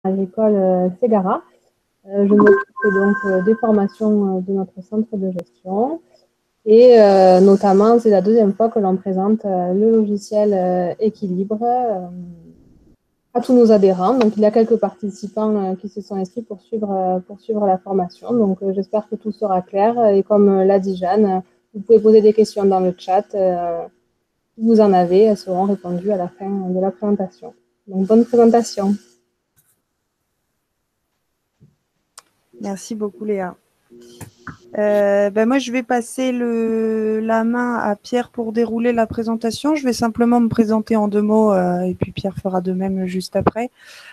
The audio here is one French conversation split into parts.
agricole Ségara. Je m'occupe donc des formations de notre centre de gestion. Et notamment, c'est la deuxième fois que l'on présente le logiciel Équilibre à tous nos adhérents. Donc, il y a quelques participants qui se sont inscrits pour suivre la formation. Donc, j'espère que tout sera clair. Et comme l'a dit Jeanne, vous pouvez poser des questions dans le chat. Si vous en avez, elles seront répondues à la fin de la présentation. Donc, bonne présentation. Merci beaucoup, Léa. Moi, je vais passer la main à Pierre pour dérouler la présentation. Je vais simplement me présenter en 2 mots et puis Pierre fera de même juste après.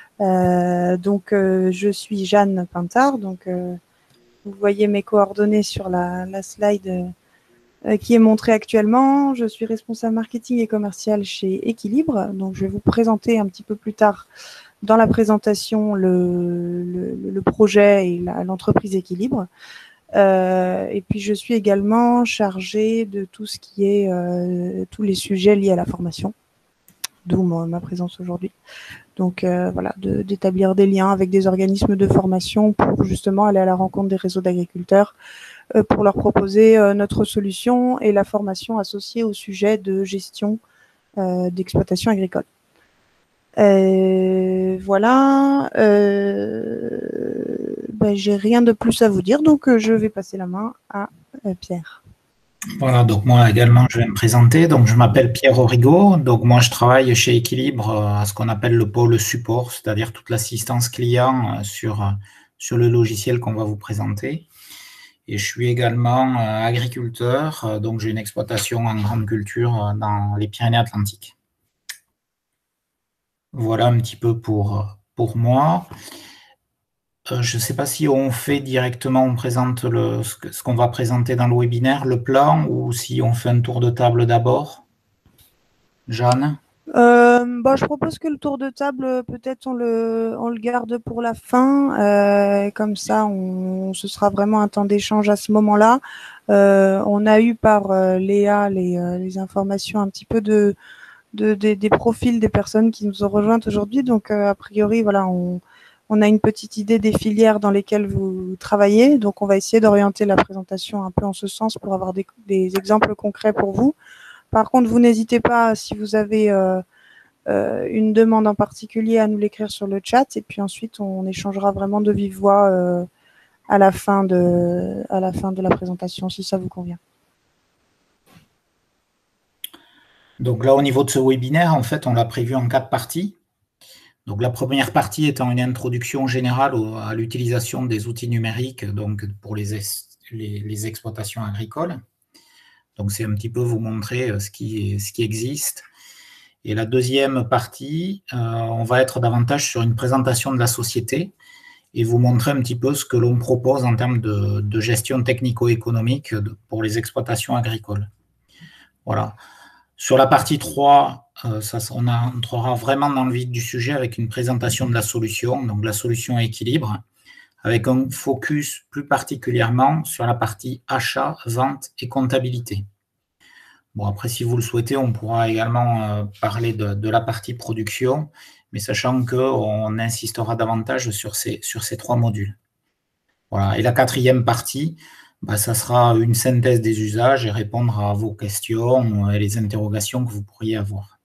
Je suis Jeanne Pintard. Vous voyez mes coordonnées sur la slide qui est montrée actuellement. Je suis responsable marketing et commercial chez Équilibre. Donc, je vais vous présenter un petit peu plus tard dans la présentation le projet et l'entreprise Équilibre. Et puis, je suis également chargée de tout ce qui est tous les sujets liés à la formation, d'où ma présence aujourd'hui. Donc, d'établir des liens avec des organismes de formation pour justement aller à la rencontre des réseaux d'agriculteurs pour leur proposer notre solution et la formation associée au sujet de gestion d'exploitation agricole. J'ai rien de plus à vous dire, donc je vais passer la main à Pierre. Voilà, donc moi également je vais me présenter. Donc je m'appelle Pierre Origo. Donc moi je travaille chez Équilibre à ce qu'on appelle le pôle support, c'est-à-dire toute l'assistance client sur le logiciel qu'on va vous présenter. Et je suis également agriculteur, donc j'ai une exploitation en grande culture dans les Pyrénées-Atlantiques. Voilà un petit peu pour moi. Je ne sais pas si on fait directement, on présente ce qu'on va présenter dans le webinaire, le plan, ou si on fait un tour de table d'abord. Jeanne ? Je propose que le tour de table, peut-être on le garde pour la fin. Comme ça, ce sera vraiment un temps d'échange à ce moment-là. On a eu par Léa les informations un petit peu des profils des personnes qui nous ont rejointes aujourd'hui. Donc, a priori, voilà, on a une petite idée des filières dans lesquelles vous travaillez. Donc, on va essayer d'orienter la présentation un peu en ce sens pour avoir des exemples concrets pour vous. Par contre, vous n'hésitez pas, si vous avez une demande en particulier, à nous l'écrire sur le chat. Et puis ensuite, on échangera vraiment de vive voix à la fin de la présentation, si ça vous convient. Donc là, au niveau de ce webinaire, en fait, on l'a prévu en 4 parties. Donc la première partie étant une introduction générale à l'utilisation des outils numériques donc pour les exploitations agricoles. Donc c'est un petit peu vous montrer ce qui existe. Et la deuxième partie, on va être davantage sur une présentation de la société et vous montrer un petit peu ce que l'on propose en termes de gestion technico-économique pour les exploitations agricoles. Voilà. Sur la partie 3, on entrera vraiment dans le vif du sujet avec une présentation de la solution, donc la solution Équilibre, avec un focus plus particulièrement sur la partie achat, vente et comptabilité. Bon, après, si vous le souhaitez, on pourra également parler de la partie production, mais sachant qu'on insistera davantage sur ces 3 modules. Voilà. Et la 4e partie, ça sera une synthèse des usages et répondre à vos questions et les interrogations que vous pourriez avoir.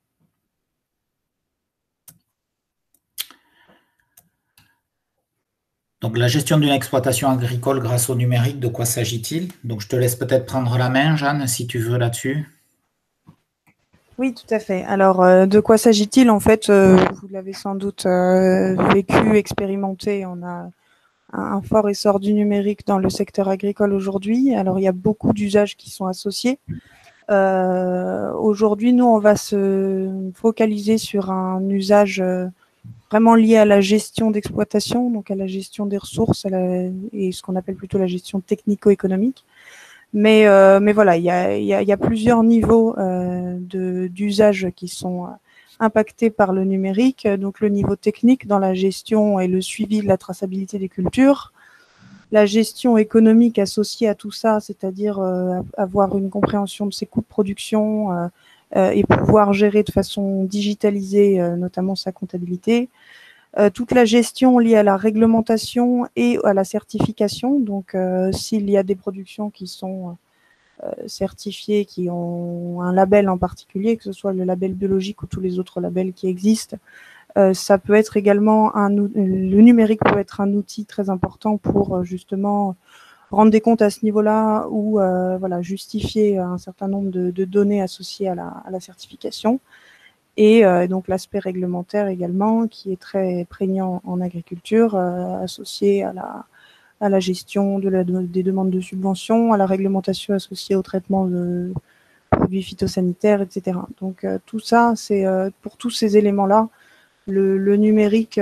Donc, la gestion d'une exploitation agricole grâce au numérique, de quoi s'agit-il? Donc, je te laisse peut-être prendre la main, Jeanne, si tu veux là-dessus. Oui, tout à fait. Alors, de quoi s'agit-il? En fait, vous l'avez sans doute vécu, expérimenté. On a un fort essor du numérique dans le secteur agricole aujourd'hui. Alors, il y a beaucoup d'usages qui sont associés. Aujourd'hui, nous, on va se focaliser sur un usage vraiment lié à la gestion d'exploitation, donc à la gestion des ressources et ce qu'on appelle plutôt la gestion technico-économique. Mais voilà, il y a plusieurs niveaux d'usage qui sont impactés par le numérique. Donc, le niveau technique dans la gestion et le suivi de la traçabilité des cultures. La gestion économique associée à tout ça, c'est-à-dire avoir une compréhension de ses coûts de production et pouvoir gérer de façon digitalisée notamment sa comptabilité. toute la gestion liée à la réglementation et à la certification. Donc, s'il y a des productions qui sont certifiées, qui ont un label en particulier, que ce soit le label biologique ou tous les autres labels qui existent, ça peut être également le numérique peut être un outil très important pour justement rendre des comptes à ce niveau-là ou voilà, justifier un certain nombre de données associées à la certification. Et donc l'aspect réglementaire également, qui est très prégnant en agriculture, associé à la gestion des demandes de subventions, à la réglementation associée au traitement de produits phytosanitaires, etc. Donc tout ça, c'est pour tous ces éléments-là, le numérique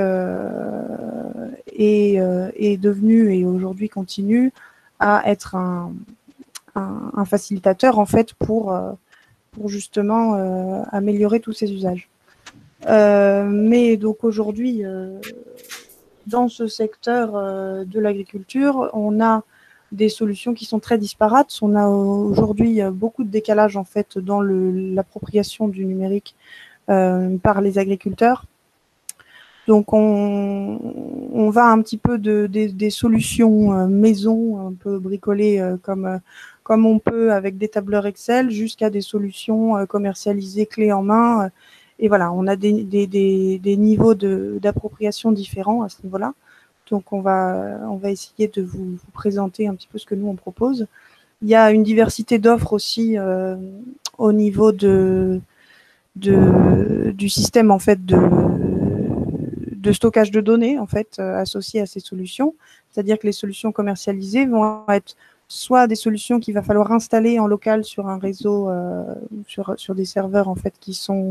est devenu et aujourd'hui continue à être un facilitateur en fait pour justement améliorer tous ces usages. Mais donc aujourd'hui, dans ce secteur de l'agriculture, on a des solutions qui sont très disparates. On a aujourd'hui beaucoup de décalage en fait dans l'appropriation du numérique par les agriculteurs. Donc on va un petit peu des solutions maison, un peu bricolées comme on peut avec des tableurs Excel, jusqu'à des solutions commercialisées clés en main. Et voilà, on a des niveaux d'appropriation différents à ce niveau-là. Donc on va essayer de vous présenter un petit peu ce que nous on propose. Il y a une diversité d'offres aussi au niveau du système en fait de stockage de données en fait associées à ces solutions. C'est-à-dire que les solutions commercialisées vont être soit des solutions qu'il va falloir installer en local sur un réseau, sur des serveurs en fait qui sont...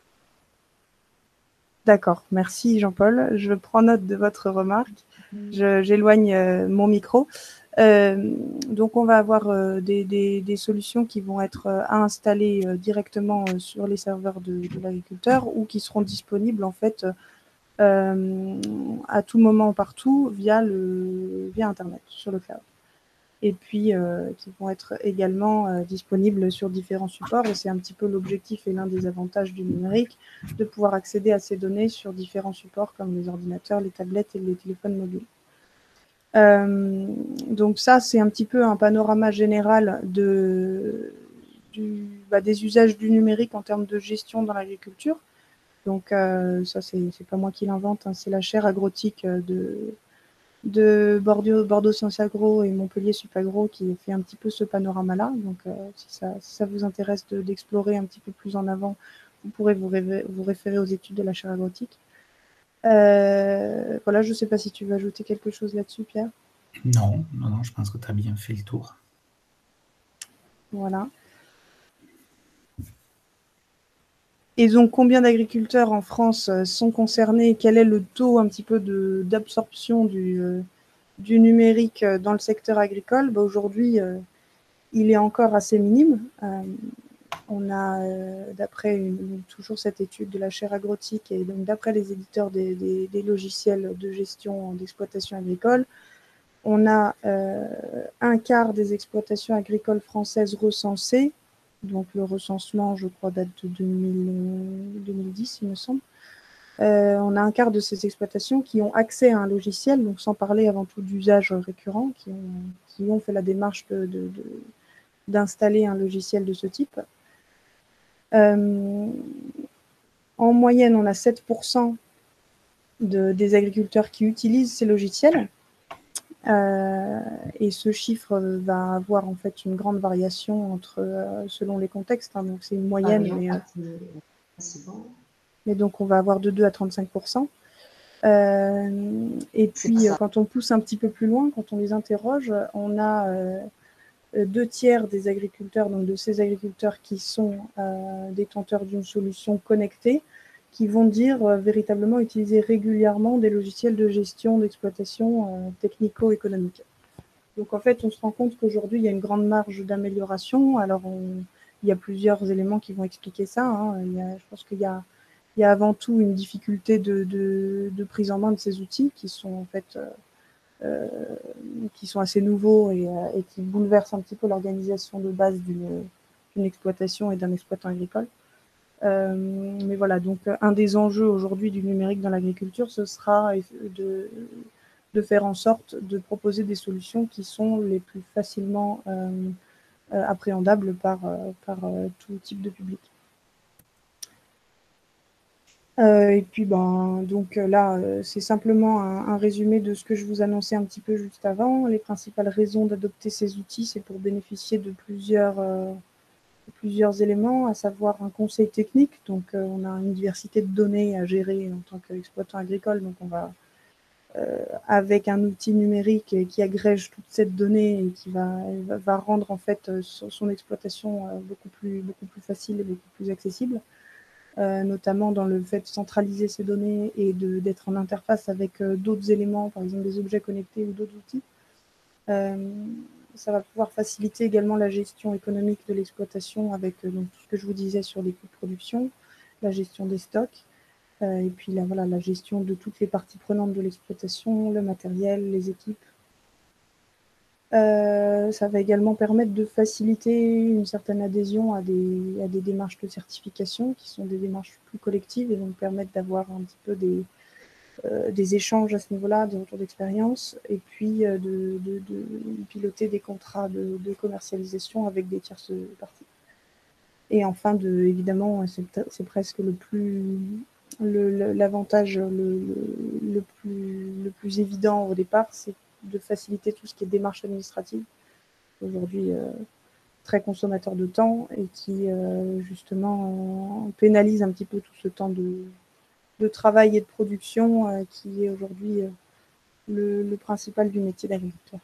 D'accord, merci Jean-Paul. Je prends note de votre remarque. J'éloigne mon micro. Donc on va avoir des solutions qui vont être à installer directement sur les serveurs de l'agriculteur ou qui seront disponibles en fait à tout moment partout via Internet, sur le cloud. Et puis qui vont être également disponibles sur différents supports. Et c'est un petit peu l'objectif et l'un des avantages du numérique, de pouvoir accéder à ces données sur différents supports comme les ordinateurs, les tablettes et les téléphones mobiles. Donc ça, c'est un petit peu un panorama général des usages du numérique en termes de gestion dans l'agriculture. Donc ça, c'est pas moi qui l'invente, hein, c'est la chaire agrotique de Bordeaux Sciences Agro et Montpellier Supagro qui fait un petit peu ce panorama-là. Donc si ça vous intéresse d'explorer un petit peu plus en avant, vous pourrez vous référer aux études de la chaire agrotique. Voilà, je ne sais pas si tu veux ajouter quelque chose là-dessus, Pierre. Non, je pense que tu as bien fait le tour. Voilà. Et donc, combien d'agriculteurs en France sont concernés? Quel est le taux un petit peu d'absorption du numérique dans le secteur agricole? Aujourd'hui, il est encore assez minime. On a, d'après toujours cette étude de la chaire agrotique et donc d'après les éditeurs des logiciels de gestion d'exploitation agricole, on a un quart des exploitations agricoles françaises recensées. Donc le recensement, je crois, date de 2010, il me semble. On a un quart de ces exploitations qui ont accès à un logiciel, donc sans parler avant tout d'usages récurrents, qui ont fait la démarche d'installer un logiciel de ce type. En moyenne, on a 7% des agriculteurs qui utilisent ces logiciels. Et ce chiffre va avoir en fait une grande variation selon les contextes. Hein, donc c'est une moyenne, mais donc on va avoir de 2 à 35%. Et puis quand on pousse un petit peu plus loin, quand on les interroge, on a 2/3 des agriculteurs, donc de ces agriculteurs qui sont détenteurs d'une solution connectée, qui vont dire véritablement utiliser régulièrement des logiciels de gestion d'exploitation technico-économique. Donc en fait, on se rend compte qu'aujourd'hui, il y a une grande marge d'amélioration. Alors, il y a plusieurs éléments qui vont expliquer ça. Hein. Je pense qu'il y a avant tout une difficulté de prise en main de ces outils qui sont en fait qui sont assez nouveaux et qui bouleversent un petit peu l'organisation de base d'une exploitation et d'un exploitant agricole. Mais voilà, donc un des enjeux aujourd'hui du numérique dans l'agriculture, ce sera de faire en sorte de proposer des solutions qui sont les plus facilement appréhendables par tout type de public. Et puis, donc là, c'est simplement un résumé de ce que je vous annonçais un petit peu juste avant. Les principales raisons d'adopter ces outils, c'est pour bénéficier de plusieurs éléments, à savoir un conseil technique. Donc, on a une diversité de données à gérer en tant qu'exploitant agricole. Donc, on va, avec un outil numérique qui agrège toute cette donnée et qui va rendre en fait son exploitation beaucoup plus facile et beaucoup plus accessible. Notamment dans le fait de centraliser ces données et d'être en interface avec d'autres éléments, par exemple des objets connectés ou d'autres outils. Ça va pouvoir faciliter également la gestion économique de l'exploitation avec donc, tout ce que je vous disais sur les coûts de production, la gestion des stocks, et puis la gestion de toutes les parties prenantes de l'exploitation, le matériel, les équipes. Ça va également permettre de faciliter une certaine adhésion à des démarches de certification qui sont des démarches plus collectives et donc permettre d'avoir un petit peu des échanges à ce niveau-là, des retours d'expérience, et puis de piloter des contrats de commercialisation avec des tierces parties. Et enfin, évidemment, c'est presque l'avantage le plus évident au départ, c'est de faciliter tout ce qui est démarche administrative, aujourd'hui très consommateur de temps et qui justement pénalise un petit peu tout ce temps de travail et de production qui est aujourd'hui le principal du métier d'agriculteur.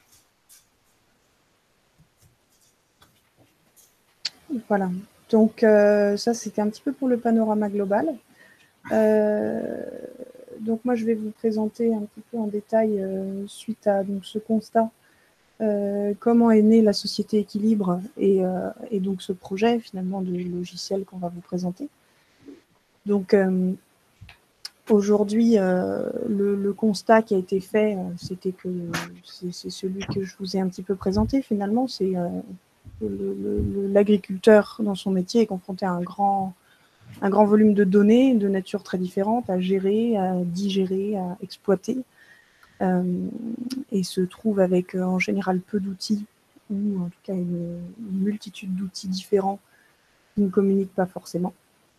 Voilà, donc ça c'était un petit peu pour le panorama global. Donc moi je vais vous présenter un petit peu en détail suite à donc, ce constat comment est née la société Équilibre et donc ce projet finalement de logiciel qu'on va vous présenter. Donc aujourd'hui le constat qui a été fait c'était que c'est celui que je vous ai un petit peu présenté finalement, c'est l'agriculteur dans son métier est confronté à un grand volume de données de nature très différente à gérer, à digérer, à exploiter, et se trouve avec en général peu d'outils ou en tout cas une multitude d'outils différents qui ne communiquent pas forcément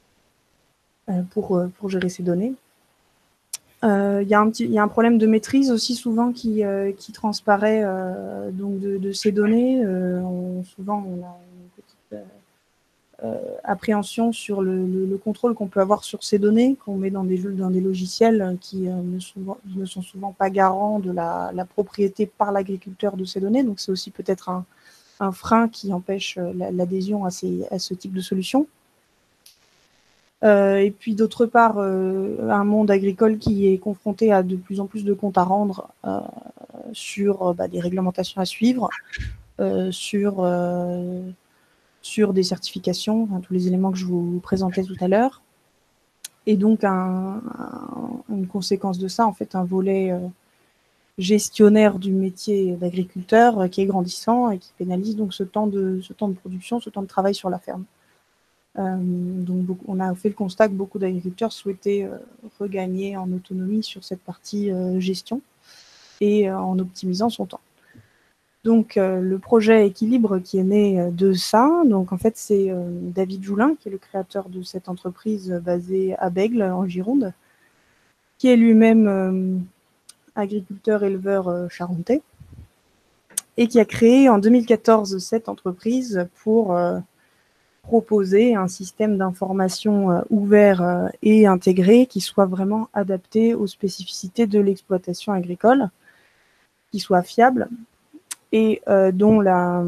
pour gérer ces données. Il y a un problème de maîtrise aussi souvent qui transparaît donc de ces données. Souvent, on a une petite appréhension sur le contrôle qu'on peut avoir sur ces données, qu'on met dans des logiciels qui ne sont souvent pas garants de la propriété par l'agriculteur de ces données. Donc, c'est aussi peut-être un frein qui empêche l'adhésion à ce type de solution. Et puis d'autre part, un monde agricole qui est confronté à de plus en plus de comptes à rendre sur des réglementations à suivre, sur des certifications, tous les éléments que je vous présentais tout à l'heure. Et donc, une conséquence de ça, en fait, un volet gestionnaire du métier d'agriculteur qui est grandissant et qui pénalise donc ce temps de production, ce temps de travail sur la ferme. Donc, on a fait le constat que beaucoup d'agriculteurs souhaitaient regagner en autonomie sur cette partie gestion et en optimisant son temps. Donc, le projet Équilibre qui est né de ça, donc en fait, c'est David Joulin, qui est le créateur de cette entreprise basée à Bègles, en Gironde, qui est lui-même agriculteur-éleveur charentais et qui a créé en 2014 cette entreprise pour proposer un système d'information ouvert et intégré qui soit vraiment adapté aux spécificités de l'exploitation agricole, qui soit fiable et dont la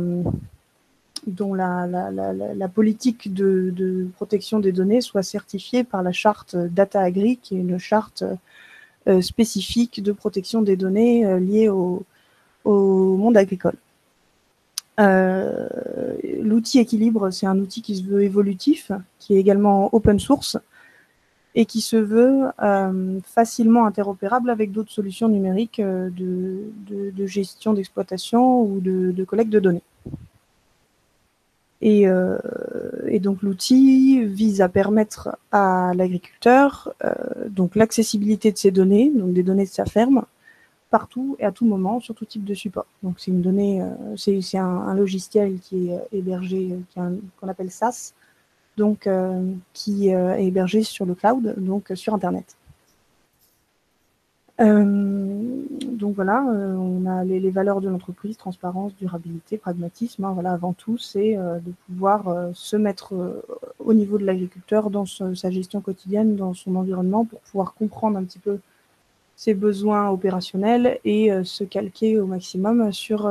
politique de protection des données soit certifiée par la charte Data Agri, qui est une charte spécifique de protection des données liées au monde agricole. L'outil Équilibre, c'est un outil qui se veut évolutif, qui est également open source et qui se veut facilement interopérable avec d'autres solutions numériques de gestion d'exploitation ou de collecte de données. Et donc l'outil vise à permettre à l'agriculteur donc l'accessibilité de ses données, donc des données de sa ferme, partout et à tout moment sur tout type de support. Donc c'est une donnée, c'est un logiciel qui est hébergé, qu'on appelle SaaS, donc qui est hébergé sur le cloud, donc sur Internet. Donc voilà, on a les valeurs de l'entreprise, transparence, durabilité, pragmatisme. Hein, voilà, avant tout, c'est de pouvoir se mettre au niveau de l'agriculteur dans sa gestion quotidienne, dans son environnement, pour pouvoir comprendre un petit peu ses besoins opérationnels et se calquer au maximum sur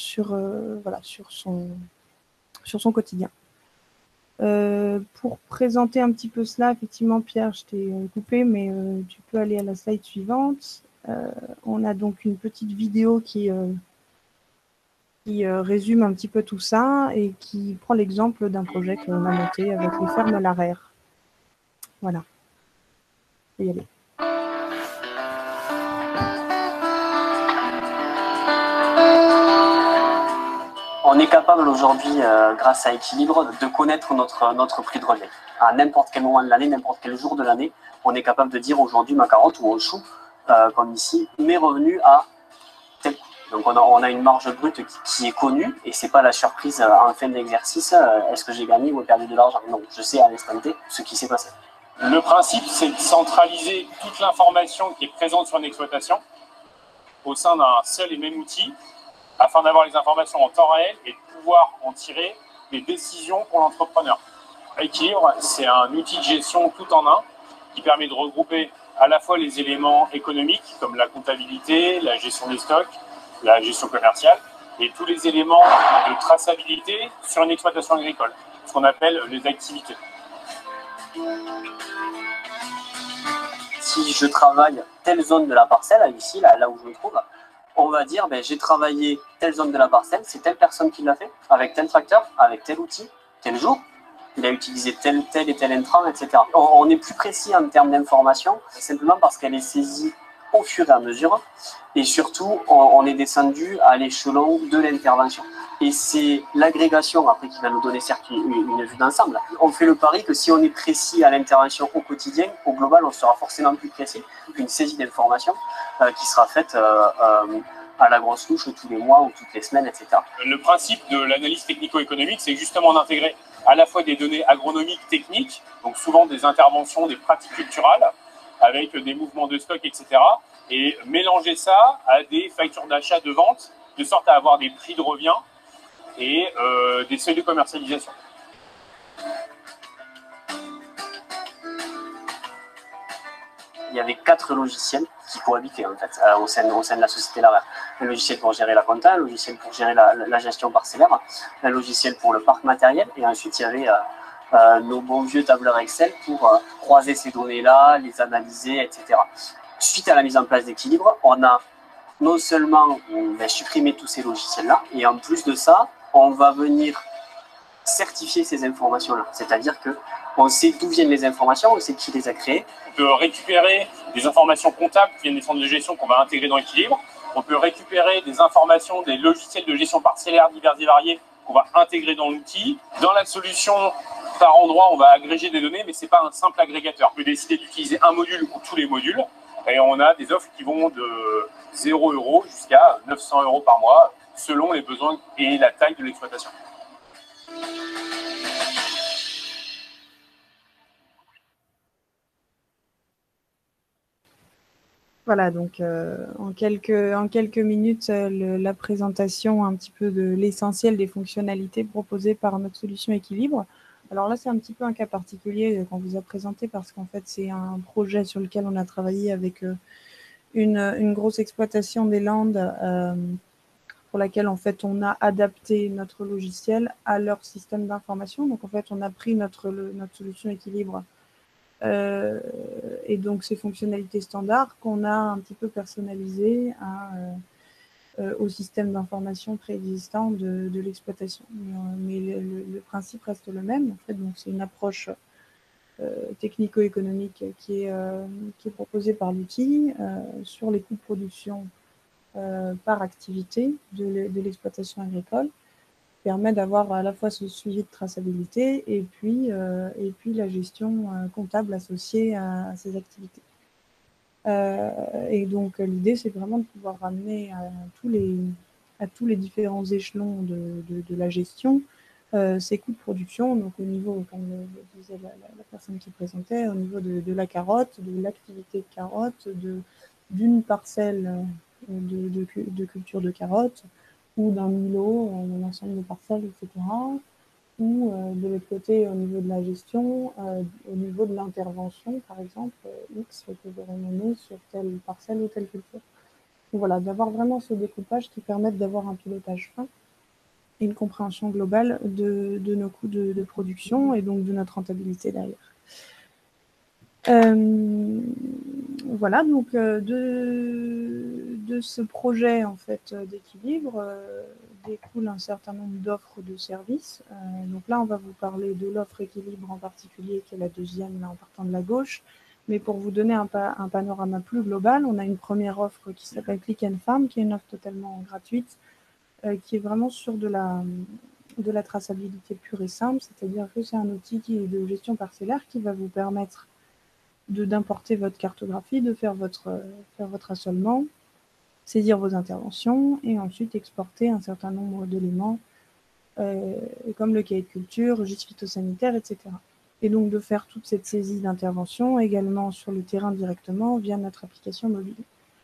son quotidien. Pour présenter un petit peu cela, effectivement, Pierre, je t'ai coupé, mais tu peux aller à la slide suivante. On a donc une petite vidéo qui résume un petit peu tout ça et qui prend l'exemple d'un projet qu'on a monté avec les fermes Larère. Voilà. Je vais y aller. On est capable aujourd'hui, grâce à Équilibre, de connaître notre prix de revient. À n'importe quel moment de l'année, n'importe quel jour de l'année, on est capable de dire aujourd'hui ma carotte ou mon chou, comme ici, mes revenus à tel coût. Donc on a une marge brute qui est connue et c'est pas la surprise en fin d'exercice, est-ce que j'ai gagné ou perdu de l'argent? Non, je sais à l'instant T ce qui s'est passé. Le principe, c'est de centraliser toute l'information qui est présente sur une exploitation au sein d'un seul et même outil, afin d'avoir les informations en temps réel et de pouvoir en tirer des décisions pour l'entrepreneur. Équilibre, c'est un outil de gestion tout en un qui permet de regrouper à la fois les éléments économiques comme la comptabilité, la gestion des stocks, la gestion commerciale et tous les éléments de traçabilité sur une exploitation agricole, ce qu'on appelle les activités. Si je travaille telle zone de la parcelle, ici, là où je me trouve, on va dire, j'ai travaillé telle zone de la parcelle, c'est telle personne qui l'a fait, avec tel tracteur, avec tel outil, tel jour, il a utilisé tel et tel intrant, etc. On est plus précis en termes d'information, simplement parce qu'elle est saisie au fur et à mesure, et surtout, on est descendu à l'échelon de l'intervention. Et c'est l'agrégation, après, qui va nous donner certes une vue d'ensemble. On fait le pari que si on est précis à l'intervention au quotidien, au global, on sera forcément plus précis qu'une saisie d'information qui sera faite à la grosse louche tous les mois ou toutes les semaines, etc. Le principe de l'analyse technico-économique, c'est justement d'intégrer à la fois des données agronomiques, techniques, donc souvent des interventions, des pratiques culturales, avec des mouvements de stock, etc. Et mélanger ça à des factures d'achat, de vente, de sorte à avoir des prix de revient et des seuils de commercialisation. Il y avait 4 logiciels qui cohabitaient en fait, au sein de la société Larère. Un logiciel pour gérer la compta, un logiciel pour gérer la gestion parcellaire, un logiciel pour le parc matériel, et ensuite il y avait nos bons vieux tableurs Excel pour croiser ces données-là, les analyser, etc. Suite à la mise en place d'Équilibre, on a non seulement supprimé tous ces logiciels-là, et en plus de ça, on va venir certifier ces informations-là. C'est-à-dire qu'on sait d'où viennent les informations, on sait qui les a créées. On peut récupérer des informations comptables qui viennent des centres de gestion qu'on va intégrer dans Équilibre. On peut récupérer des informations des logiciels de gestion parcellaire divers et variés qu'on va intégrer dans l'outil. Dans la solution, par endroit, on va agréger des données, mais ce n'est pas un simple agrégateur. On peut décider d'utiliser un module ou tous les modules. Et on a des offres qui vont de 0 € jusqu'à 900 € par mois, selon les besoins et la taille de l'exploitation. Voilà, donc en quelques minutes, la présentation un petit peu de l'essentiel des fonctionnalités proposées par notre solution Équilibre. Alors là, c'est un petit peu un cas particulier qu'on vous a présenté parce qu'en fait, c'est un projet sur lequel on a travaillé avec une grosse exploitation des Landes pour laquelle en fait on a adapté notre logiciel à leur système d'information. Donc en fait, on a pris notre solution Équilibre et donc ces fonctionnalités standards qu'on a un petit peu personnalisées au système d'information préexistant de l'exploitation. Mais le principe reste le même. En fait, donc c'est une approche technico-économique qui est proposée par l'outil sur les coûts de production par activité de l'exploitation agricole. permet d'avoir à la fois ce suivi de traçabilité et puis la gestion comptable associée à ces activités. Et donc, l'idée, c'est vraiment de pouvoir ramener à tous les différents échelons de la gestion ces coûts de production, donc au niveau, comme le disait la personne qui présentait, au niveau de la carotte, de l'activité de carotte, d'une parcelle de culture de carottes, ou d'un îlot, d'un ensemble de parcelles, etc. Ou de l'autre côté, au niveau de la gestion, au niveau de l'intervention, par exemple, X que j'aurais mené sur telle parcelle ou telle culture. Donc voilà, d'avoir vraiment ce découpage qui permette d'avoir un pilotage fin et une compréhension globale de nos coûts de production et donc de notre rentabilité derrière. Voilà, donc de ce projet en fait d'équilibre découle un certain nombre d'offres de services. Donc là, on va vous parler de l'offre équilibre en particulier, qui est la deuxième là, en partant de la gauche. Mais pour vous donner un panorama plus global, on a une première offre qui s'appelle Click and Farm, qui est une offre totalement gratuite, qui est vraiment sur de la traçabilité pure et simple, c'est-à-dire que c'est un outil de gestion parcellaire qui va vous permettre d'importer votre cartographie, de faire votre assolement, saisir vos interventions et ensuite exporter un certain nombre d'éléments comme le cahier de culture, registre phytosanitaire, etc. Et donc de faire toute cette saisie d'intervention également sur le terrain directement via notre application mobile.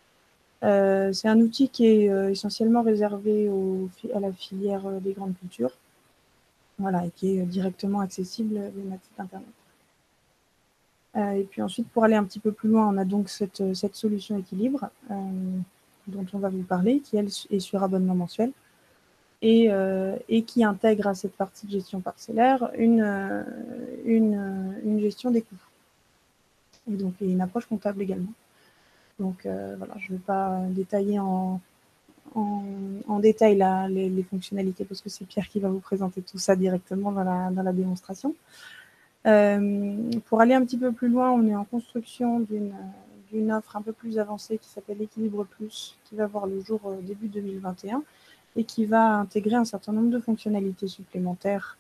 C'est un outil qui est essentiellement réservé à la filière des grandes cultures, voilà, et qui est directement accessible via notre site internet. Et puis ensuite, pour aller un petit peu plus loin, on a donc cette solution équilibre dont on va vous parler, qui elle est sur abonnement mensuel et qui intègre à cette partie de gestion parcellaire une gestion des coûts et donc une approche comptable également. Donc voilà, je ne vais pas détailler en détail les fonctionnalités parce que c'est Pierre qui va vous présenter tout ça directement dans la démonstration. Pour aller un petit peu plus loin, on est en construction d'une offre un peu plus avancée qui s'appelle Équilibre Plus, qui va voir le jour début 2021 et qui va intégrer un certain nombre de fonctionnalités supplémentaires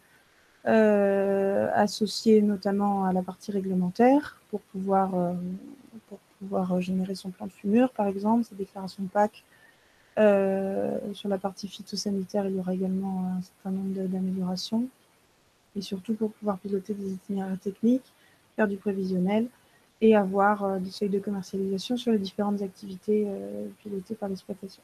associées notamment à la partie réglementaire pour pouvoir générer son plan de fumure, par exemple, ses déclarations PAC. Sur la partie phytosanitaire, il y aura également un certain nombre d'améliorations. Et surtout pour pouvoir piloter des itinéraires techniques, faire du prévisionnel et avoir des seuils de commercialisation sur les différentes activités pilotées par l'exploitation.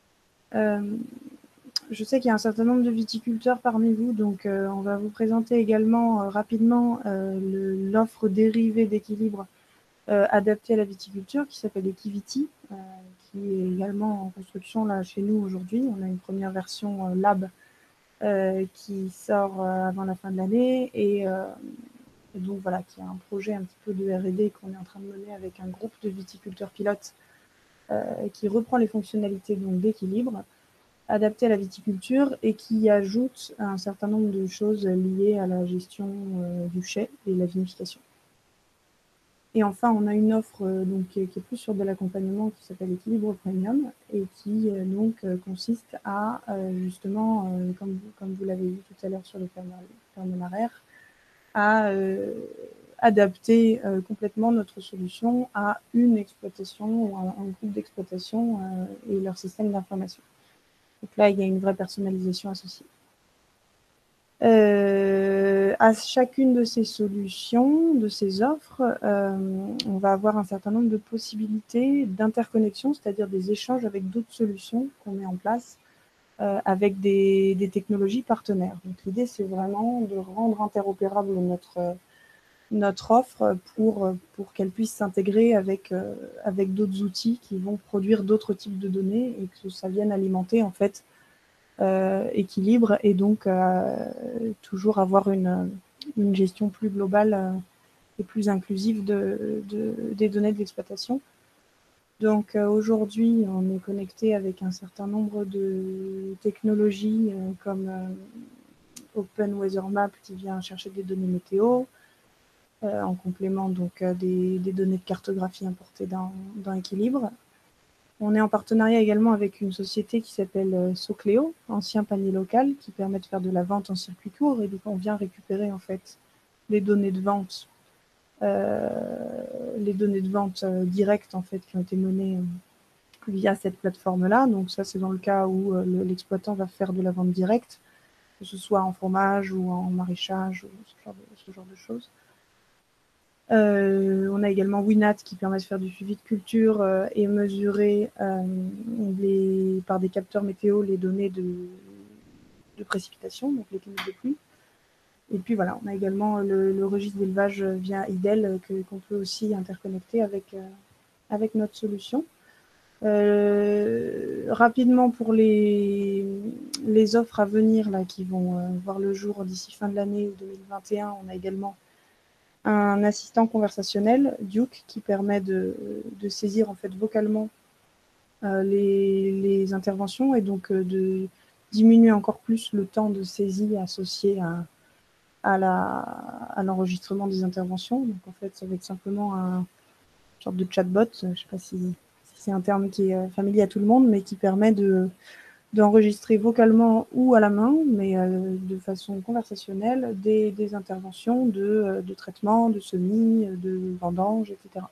Je sais qu'il y a un certain nombre de viticulteurs parmi vous, donc on va vous présenter également rapidement l'offre dérivée d'équilibre adaptée à la viticulture qui s'appelle Equiviti, qui est également en construction là chez nous aujourd'hui. On a une première version lab qui sort avant la fin de l'année et donc voilà, qui est un projet un petit peu de R&D qu'on est en train de mener avec un groupe de viticulteurs pilotes qui reprend les fonctionnalités d'équilibre adaptées à la viticulture et qui ajoute un certain nombre de choses liées à la gestion du chai et la vinification. Et enfin, on a une offre qui est plus sur de l'accompagnement qui s'appelle Équilibre Premium et qui consiste à justement, comme vous l'avez vu tout à l'heure sur le ferme-maraire, à adapter complètement notre solution à une exploitation ou à un groupe d'exploitation et leur système d'information. Donc là, il y a une vraie personnalisation associée. À chacune de ces solutions, de ces offres, on va avoir un certain nombre de possibilités d'interconnexion, c'est-à-dire des échanges avec d'autres solutions qu'on met en place avec des technologies partenaires. Donc l'idée, c'est vraiment de rendre interopérable notre offre pour qu'elle puisse s'intégrer avec d'autres outils qui vont produire d'autres types de données et que ça vienne alimenter en fait équilibre et donc toujours avoir une gestion plus globale et plus inclusive des données de l'exploitation. Donc aujourd'hui, on est connecté avec un certain nombre de technologies comme Open Weather Map qui vient chercher des données météo, en complément donc des données de cartographie importées dans Équilibre. On est en partenariat également avec une société qui s'appelle Socléo, ancien panier local, qui permet de faire de la vente en circuit court. Et donc, on vient récupérer en fait les données de vente, directes en fait qui ont été menées via cette plateforme-là. Donc ça, c'est dans le cas où l'exploitant va faire de la vente directe, que ce soit en fromage ou en maraîchage, ou ce genre de choses. On a également Winat qui permet de faire du suivi de culture et mesurer par des capteurs météo les données de précipitation, donc les cumulus de pluie. Et puis voilà, on a également le registre d'élevage via IDEL qu'on peut aussi interconnecter avec notre solution. Rapidement pour les offres à venir là, qui vont voir le jour d'ici fin de l'année ou 2021, on a également un assistant conversationnel, Duke, qui permet de saisir en fait vocalement les interventions et donc de diminuer encore plus le temps de saisie associé à l'enregistrement des interventions. Donc en fait, ça va être simplement une sorte de chatbot, je ne sais pas si c'est un terme qui est familier à tout le monde, mais qui permet d'enregistrer vocalement ou à la main, mais de façon conversationnelle, des interventions de traitement, de semis, de vendange, etc.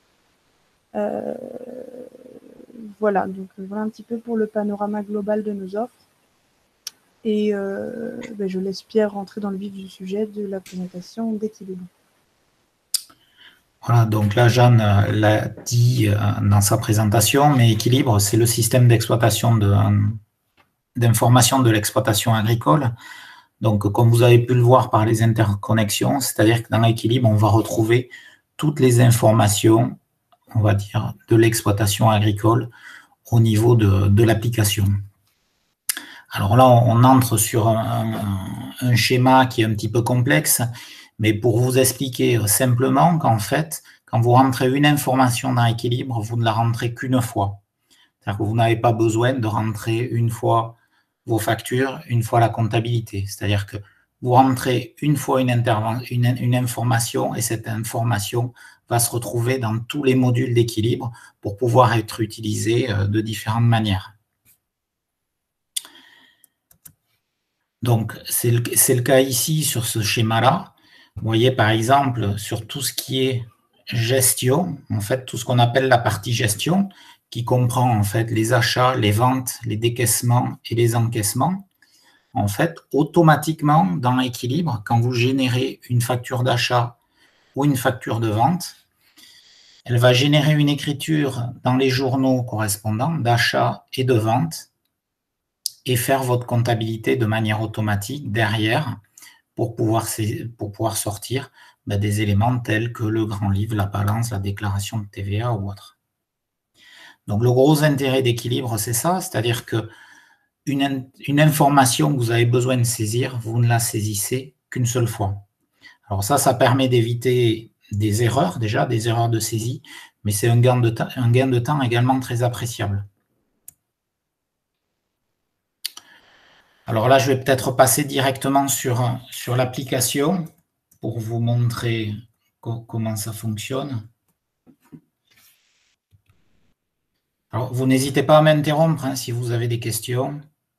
Voilà, donc voilà un petit peu pour le panorama global de nos offres. Et je laisse Pierre rentrer dans le vif du sujet de la présentation d'Équilibre. Voilà, donc là, Jeanne l'a dit dans sa présentation, mais Équilibre, c'est le système d'exploitation d'information de l'exploitation agricole. Donc, comme vous avez pu le voir par les interconnexions, c'est-à-dire que dans Équilibre, on va retrouver toutes les informations, on va dire, de l'exploitation agricole au niveau de l'application. Alors là, on entre sur un schéma qui est un petit peu complexe, mais pour vous expliquer simplement qu'en fait, quand vous rentrez une information dans Équilibre, vous ne la rentrez qu'une fois. C'est-à-dire que vous n'avez pas besoin de rentrer une fois vos factures, une fois la comptabilité. C'est-à-dire que vous rentrez une fois une information et cette information va se retrouver dans tous les modules d'Équilibre pour pouvoir être utilisée de différentes manières. Donc, c'est le cas ici sur ce schéma-là. Vous voyez, par exemple, sur tout ce qui est gestion, en fait, tout ce qu'on appelle la partie gestion, qui comprend en fait les achats, les ventes, les décaissements et les encaissements. En fait, automatiquement, dans Équilibre, quand vous générez une facture d'achat ou une facture de vente, elle va générer une écriture dans les journaux correspondants d'achat et de vente et faire votre comptabilité de manière automatique derrière pour pouvoir sortir des éléments tels que le grand livre, la balance, la déclaration de TVA ou autre. Donc, le gros intérêt d'Équilibre, c'est ça, c'est-à-dire que une information que vous avez besoin de saisir, vous ne la saisissez qu'une seule fois. Alors ça permet d'éviter des erreurs, déjà, des erreurs de saisie, mais c'est un gain de temps également très appréciable. Alors là, je vais peut-être passer directement sur l'application pour vous montrer comment ça fonctionne. Alors, vous n'hésitez pas à m'interrompre si vous avez des questions.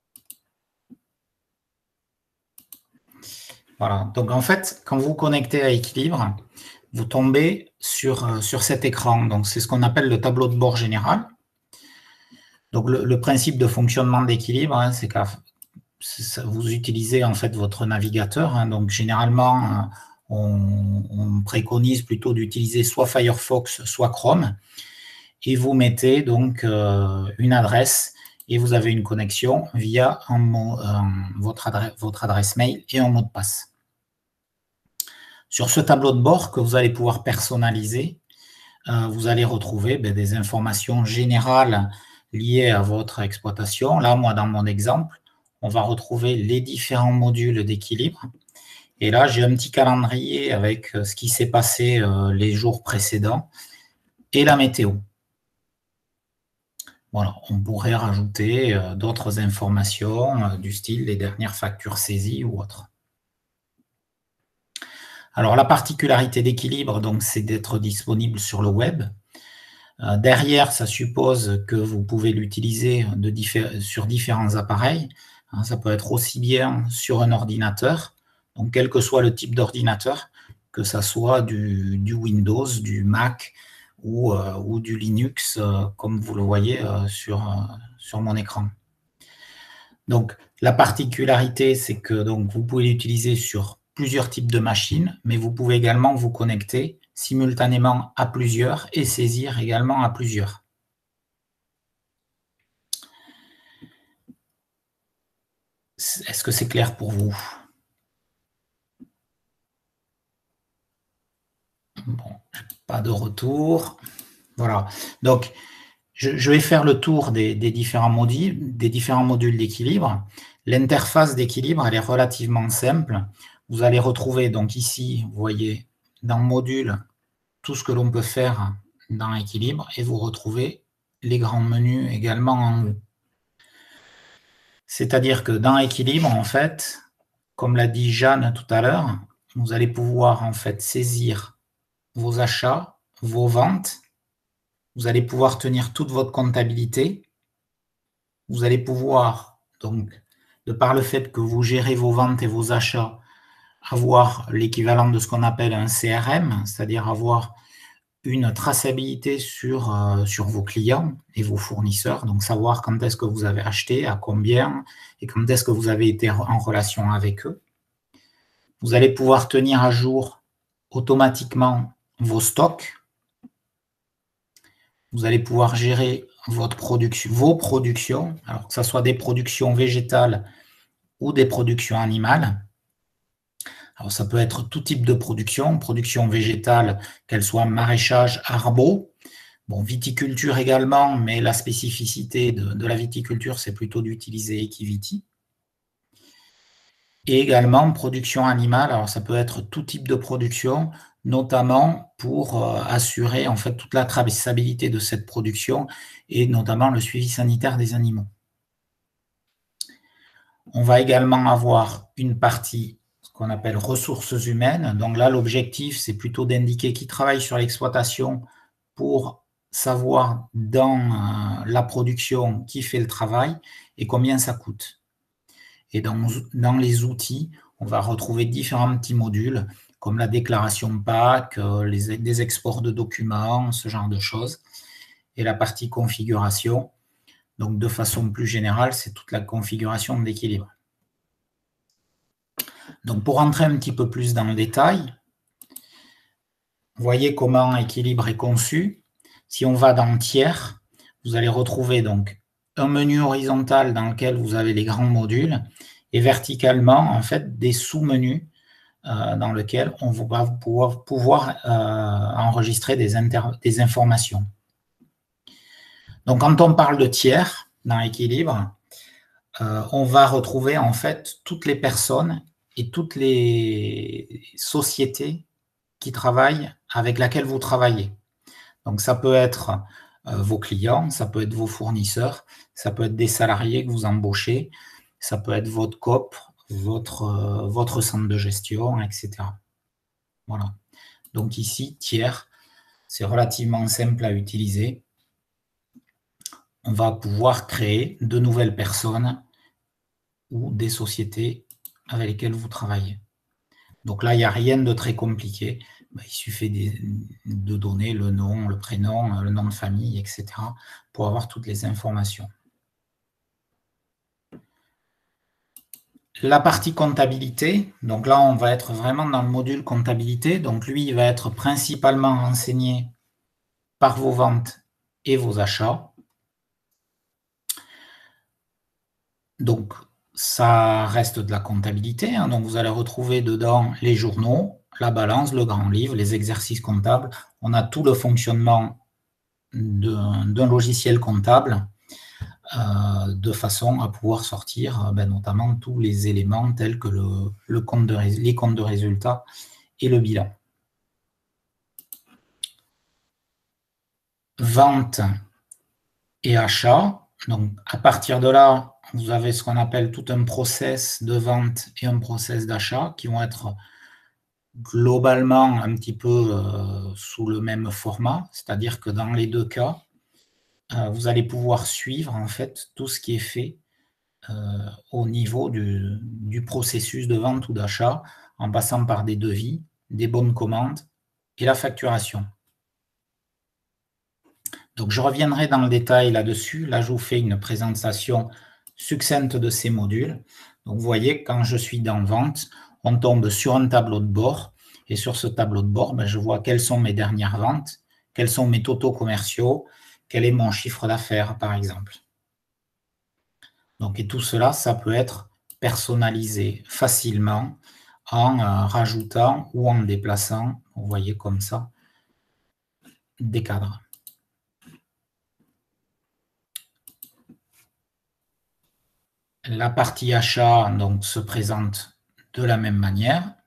Voilà, donc en fait, quand vous vous connectez à Équilibre, vous tombez sur cet écran. Donc, c'est ce qu'on appelle le tableau de bord général. Donc, le principe de fonctionnement d'Équilibre, c'est que vous utilisez en fait votre navigateur. Donc, généralement, on préconise plutôt d'utiliser soit Firefox, soit Chrome. Et vous mettez donc une adresse et vous avez une connexion via votre adresse mail et un mot de passe. Sur ce tableau de bord que vous allez pouvoir personnaliser, vous allez retrouver des informations générales liées à votre exploitation. Là, moi, dans mon exemple, on va retrouver les différents modules d'Équilibre. Et là, j'ai un petit calendrier avec ce qui s'est passé les jours précédents et la météo. Voilà, on pourrait rajouter d'autres informations du style les dernières factures saisies ou autres. Alors, la particularité d'Équilibre, donc, c'est d'être disponible sur le web. Derrière, ça suppose que vous pouvez l'utiliser sur différents appareils. Ça peut être aussi bien sur un ordinateur, donc quel que soit le type d'ordinateur, que ça soit du Windows, du Mac ou du Linux, comme vous le voyez sur mon écran. Donc, la particularité, c'est que donc, vous pouvez l'utiliser sur plusieurs types de machines, mais vous pouvez également vous connecter simultanément à plusieurs et saisir également à plusieurs. Est-ce que c'est clair pour vous? Bon, pas de retour. Voilà. Donc, je vais faire le tour des différents modules d'équilibre. L'interface d'équilibre, elle est relativement simple. Vous allez retrouver, donc ici, vous voyez, dans module, tout ce que l'on peut faire dans équilibre, et vous retrouvez les grands menus également en haut. C'est-à-dire que dans équilibre, en fait, comme l'a dit Jeanne tout à l'heure, vous allez pouvoir en fait saisir vos achats, vos ventes. Vous allez pouvoir tenir toute votre comptabilité. Vous allez pouvoir, donc, de par le fait que vous gérez vos ventes et vos achats, avoir l'équivalent de ce qu'on appelle un CRM, c'est-à-dire avoir une traçabilité sur vos clients et vos fournisseurs, donc savoir quand est-ce que vous avez acheté, à combien, et quand est-ce que vous avez été en relation avec eux. Vous allez pouvoir tenir à jour automatiquement vos stocks. Vous allez pouvoir gérer vos productions, alors que ce soit des productions végétales ou des productions animales. Alors, ça peut être tout type de production végétale, qu'elle soit maraîchage, arbo, bon, viticulture également, mais la spécificité de la viticulture, c'est plutôt d'utiliser Equiviti. Et également production animale, alors ça peut être tout type de production, notamment pour assurer en fait toute la traçabilité de cette production et notamment le suivi sanitaire des animaux. On va également avoir une partie qu'on appelle ressources humaines. Donc là, l'objectif, c'est plutôt d'indiquer qui travaille sur l'exploitation pour savoir dans la production qui fait le travail et combien ça coûte. Et dans les outils, on va retrouver différents petits modules comme la déclaration PAC, des exports de documents, ce genre de choses. Et la partie configuration, donc de façon plus générale, c'est toute la configuration d'équilibre. Donc, pour rentrer un petit peu plus dans le détail, vous voyez comment équilibre est conçu. Si on va dans tiers, vous allez retrouver donc un menu horizontal dans lequel vous avez les grands modules et verticalement, en fait, des sous-menus dans lesquels on va pouvoir enregistrer des informations. Donc, quand on parle de tiers dans équilibre, on va retrouver en fait toutes les personnes et toutes les sociétés qui travaillent avec laquelle vous travaillez. Donc, ça peut être vos clients, ça peut être vos fournisseurs, ça peut être des salariés que vous embauchez, ça peut être votre COP, votre centre de gestion, etc. Voilà. Donc ici, tiers, c'est relativement simple à utiliser. On va pouvoir créer de nouvelles personnes ou des sociétés avec lesquelles vous travaillez. Donc là, il n'y a rien de très compliqué. Il suffit de donner le nom, le prénom, le nom de famille, etc. pour avoir toutes les informations. La partie comptabilité, donc là, on va être vraiment dans le module comptabilité. Donc lui, il va être principalement renseigné par vos ventes et vos achats. Donc, ça reste de la comptabilité. Donc, vous allez retrouver dedans les journaux, la balance, le grand livre, les exercices comptables. On a tout le fonctionnement d'un logiciel comptable de façon à pouvoir sortir notamment tous les éléments tels que les comptes de résultats et le bilan. Vente et achat. Donc, à partir de là, vous avez ce qu'on appelle tout un process de vente et un process d'achat qui vont être globalement un petit peu sous le même format, c'est-à-dire que dans les deux cas, vous allez pouvoir suivre en fait tout ce qui est fait au niveau du processus de vente ou d'achat, en passant par des devis, des bons de commande et la facturation. Donc, je reviendrai dans le détail là-dessus. Là, je vous fais une présentation succincte de ces modules. Donc, vous voyez, quand je suis dans Vente, on tombe sur un tableau de bord. Et sur ce tableau de bord, je vois quelles sont mes dernières ventes, quels sont mes totaux commerciaux, quel est mon chiffre d'affaires, par exemple. Donc, et tout cela, ça peut être personnalisé facilement en rajoutant ou en déplaçant, vous voyez comme ça, des cadres. La partie achat donc, se présente de la même manière.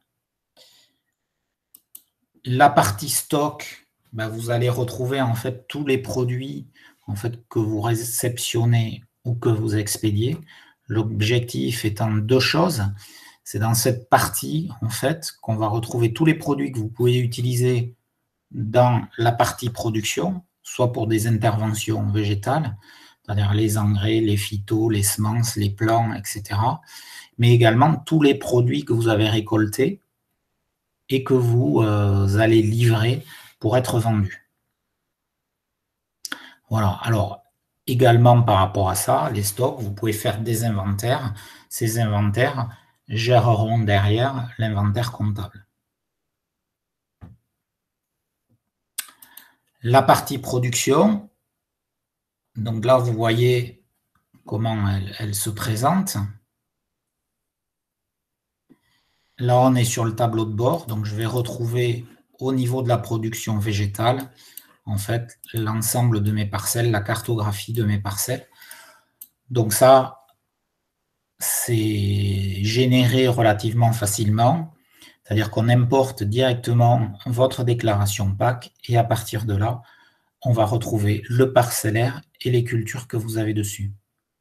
La partie stock, vous allez retrouver en fait tous les produits en fait, que vous réceptionnez ou que vous expédiez. L'objectif étant deux choses. C'est dans cette partie en fait qu'on va retrouver tous les produits que vous pouvez utiliser dans la partie production, soit pour des interventions végétales, c'est-à-dire les engrais, les phytos, les semences, les plants, etc. Mais également tous les produits que vous avez récoltés et que vous allez livrer pour être vendus. Voilà. Alors, également par rapport à ça, les stocks, vous pouvez faire des inventaires. Ces inventaires géreront derrière l'inventaire comptable. La partie production, donc là, vous voyez comment elle se présente. Là, on est sur le tableau de bord, donc je vais retrouver au niveau de la production végétale, en fait, l'ensemble de mes parcelles, la cartographie de mes parcelles. Donc ça, c'est généré relativement facilement, c'est-à-dire qu'on importe directement votre déclaration PAC et à partir de là, on va retrouver le parcellaire et les cultures que vous avez dessus.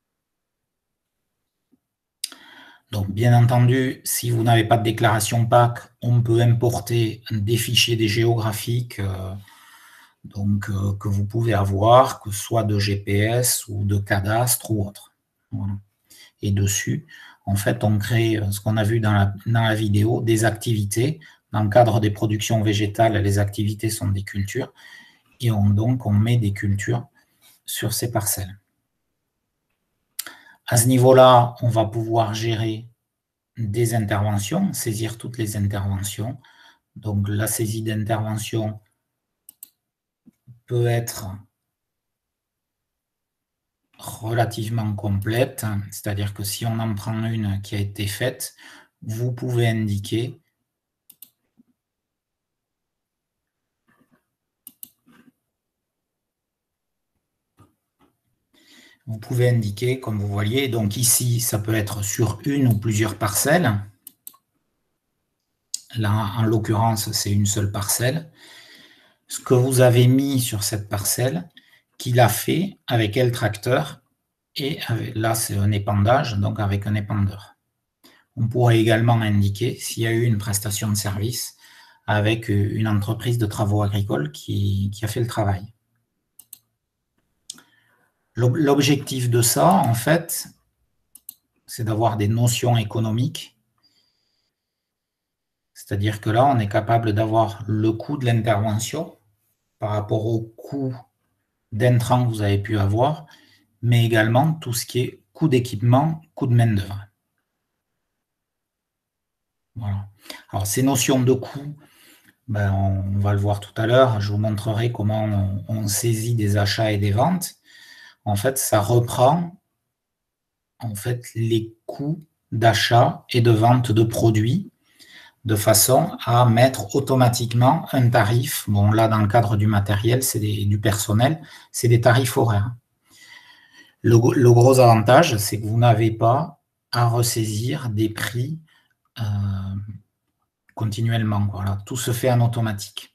Donc, bien entendu, si vous n'avez pas de déclaration PAC, on peut importer des fichiers des géographiques que vous pouvez avoir, que ce soit de GPS ou de cadastre ou autre. Voilà. Et dessus, en fait, on crée ce qu'on a vu dans la vidéo, des activités. Dans le cadre des productions végétales, les activités sont des cultures. Et donc, on met des cultures sur ces parcelles. À ce niveau-là, on va pouvoir gérer des interventions, saisir toutes les interventions. Donc, la saisie d'intervention peut être relativement complète, c'est-à-dire que si on en prend une qui a été faite, vous pouvez indiquer comme vous voyez, donc ici, ça peut être sur une ou plusieurs parcelles. Là, en l'occurrence, c'est une seule parcelle. Ce que vous avez mis sur cette parcelle, qu'il a fait avec quel tracteur, et là, c'est un épandage, donc avec un épandeur. On pourrait également indiquer s'il y a eu une prestation de service avec une entreprise de travaux agricoles qui a fait le travail. L'objectif de ça, en fait, c'est d'avoir des notions économiques. C'est-à-dire que là, on est capable d'avoir le coût de l'intervention par rapport au coût d'intrants que vous avez pu avoir, mais également tout ce qui est coût d'équipement, coût de main-d'œuvre. Voilà. Alors, ces notions de coût, on va le voir tout à l'heure. Je vous montrerai comment on saisit des achats et des ventes. En fait, ça reprend les coûts d'achat et de vente de produits de façon à mettre automatiquement un tarif. Bon, là, dans le cadre du matériel, c'est du personnel, c'est des tarifs horaires. Le gros avantage, c'est que vous n'avez pas à ressaisir des prix continuellement. Voilà, tout se fait en automatique.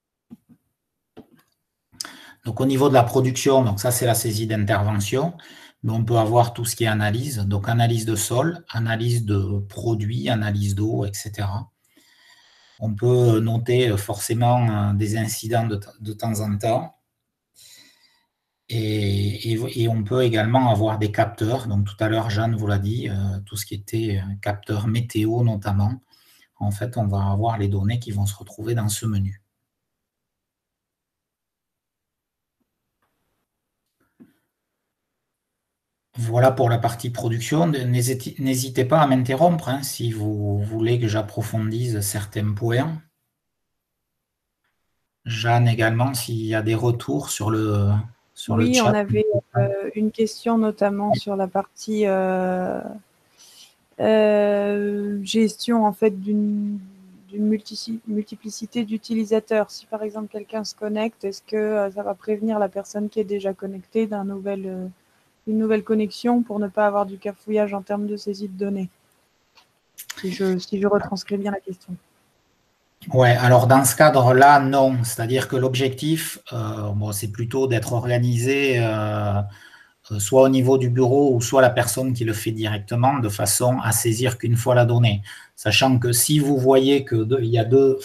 Donc, au niveau de la production, donc ça, c'est la saisie d'intervention. mais on peut avoir tout ce qui est analyse, donc analyse de sol, analyse de produits, analyse d'eau, etc. On peut noter forcément des incidents de temps en temps. Et on peut également avoir des capteurs. Donc tout à l'heure, Jeanne vous l'a dit, tout ce qui était capteur météo notamment. En fait, on va avoir les données qui vont se retrouver dans ce menu. Voilà pour la partie production. N'hésitez pas à m'interrompre hein, si vous voulez que j'approfondisse certains points. Jeanne également, s'il y a des retours sur le chat. Oui, on avait une question notamment sur la partie gestion en fait d'une multiplicité d'utilisateurs. Si par exemple quelqu'un se connecte, est-ce que ça va prévenir la personne qui est déjà connectée d'une nouvelle connexion pour ne pas avoir du cafouillage en termes de saisie de données? Si je retranscris bien la question. Ouais, alors dans ce cadre-là, non. C'est-à-dire que l'objectif, c'est plutôt d'être organisé soit au niveau du bureau ou soit la personne qui le fait directement de façon à saisir qu'une fois la donnée. Sachant que si vous voyez qu'il y a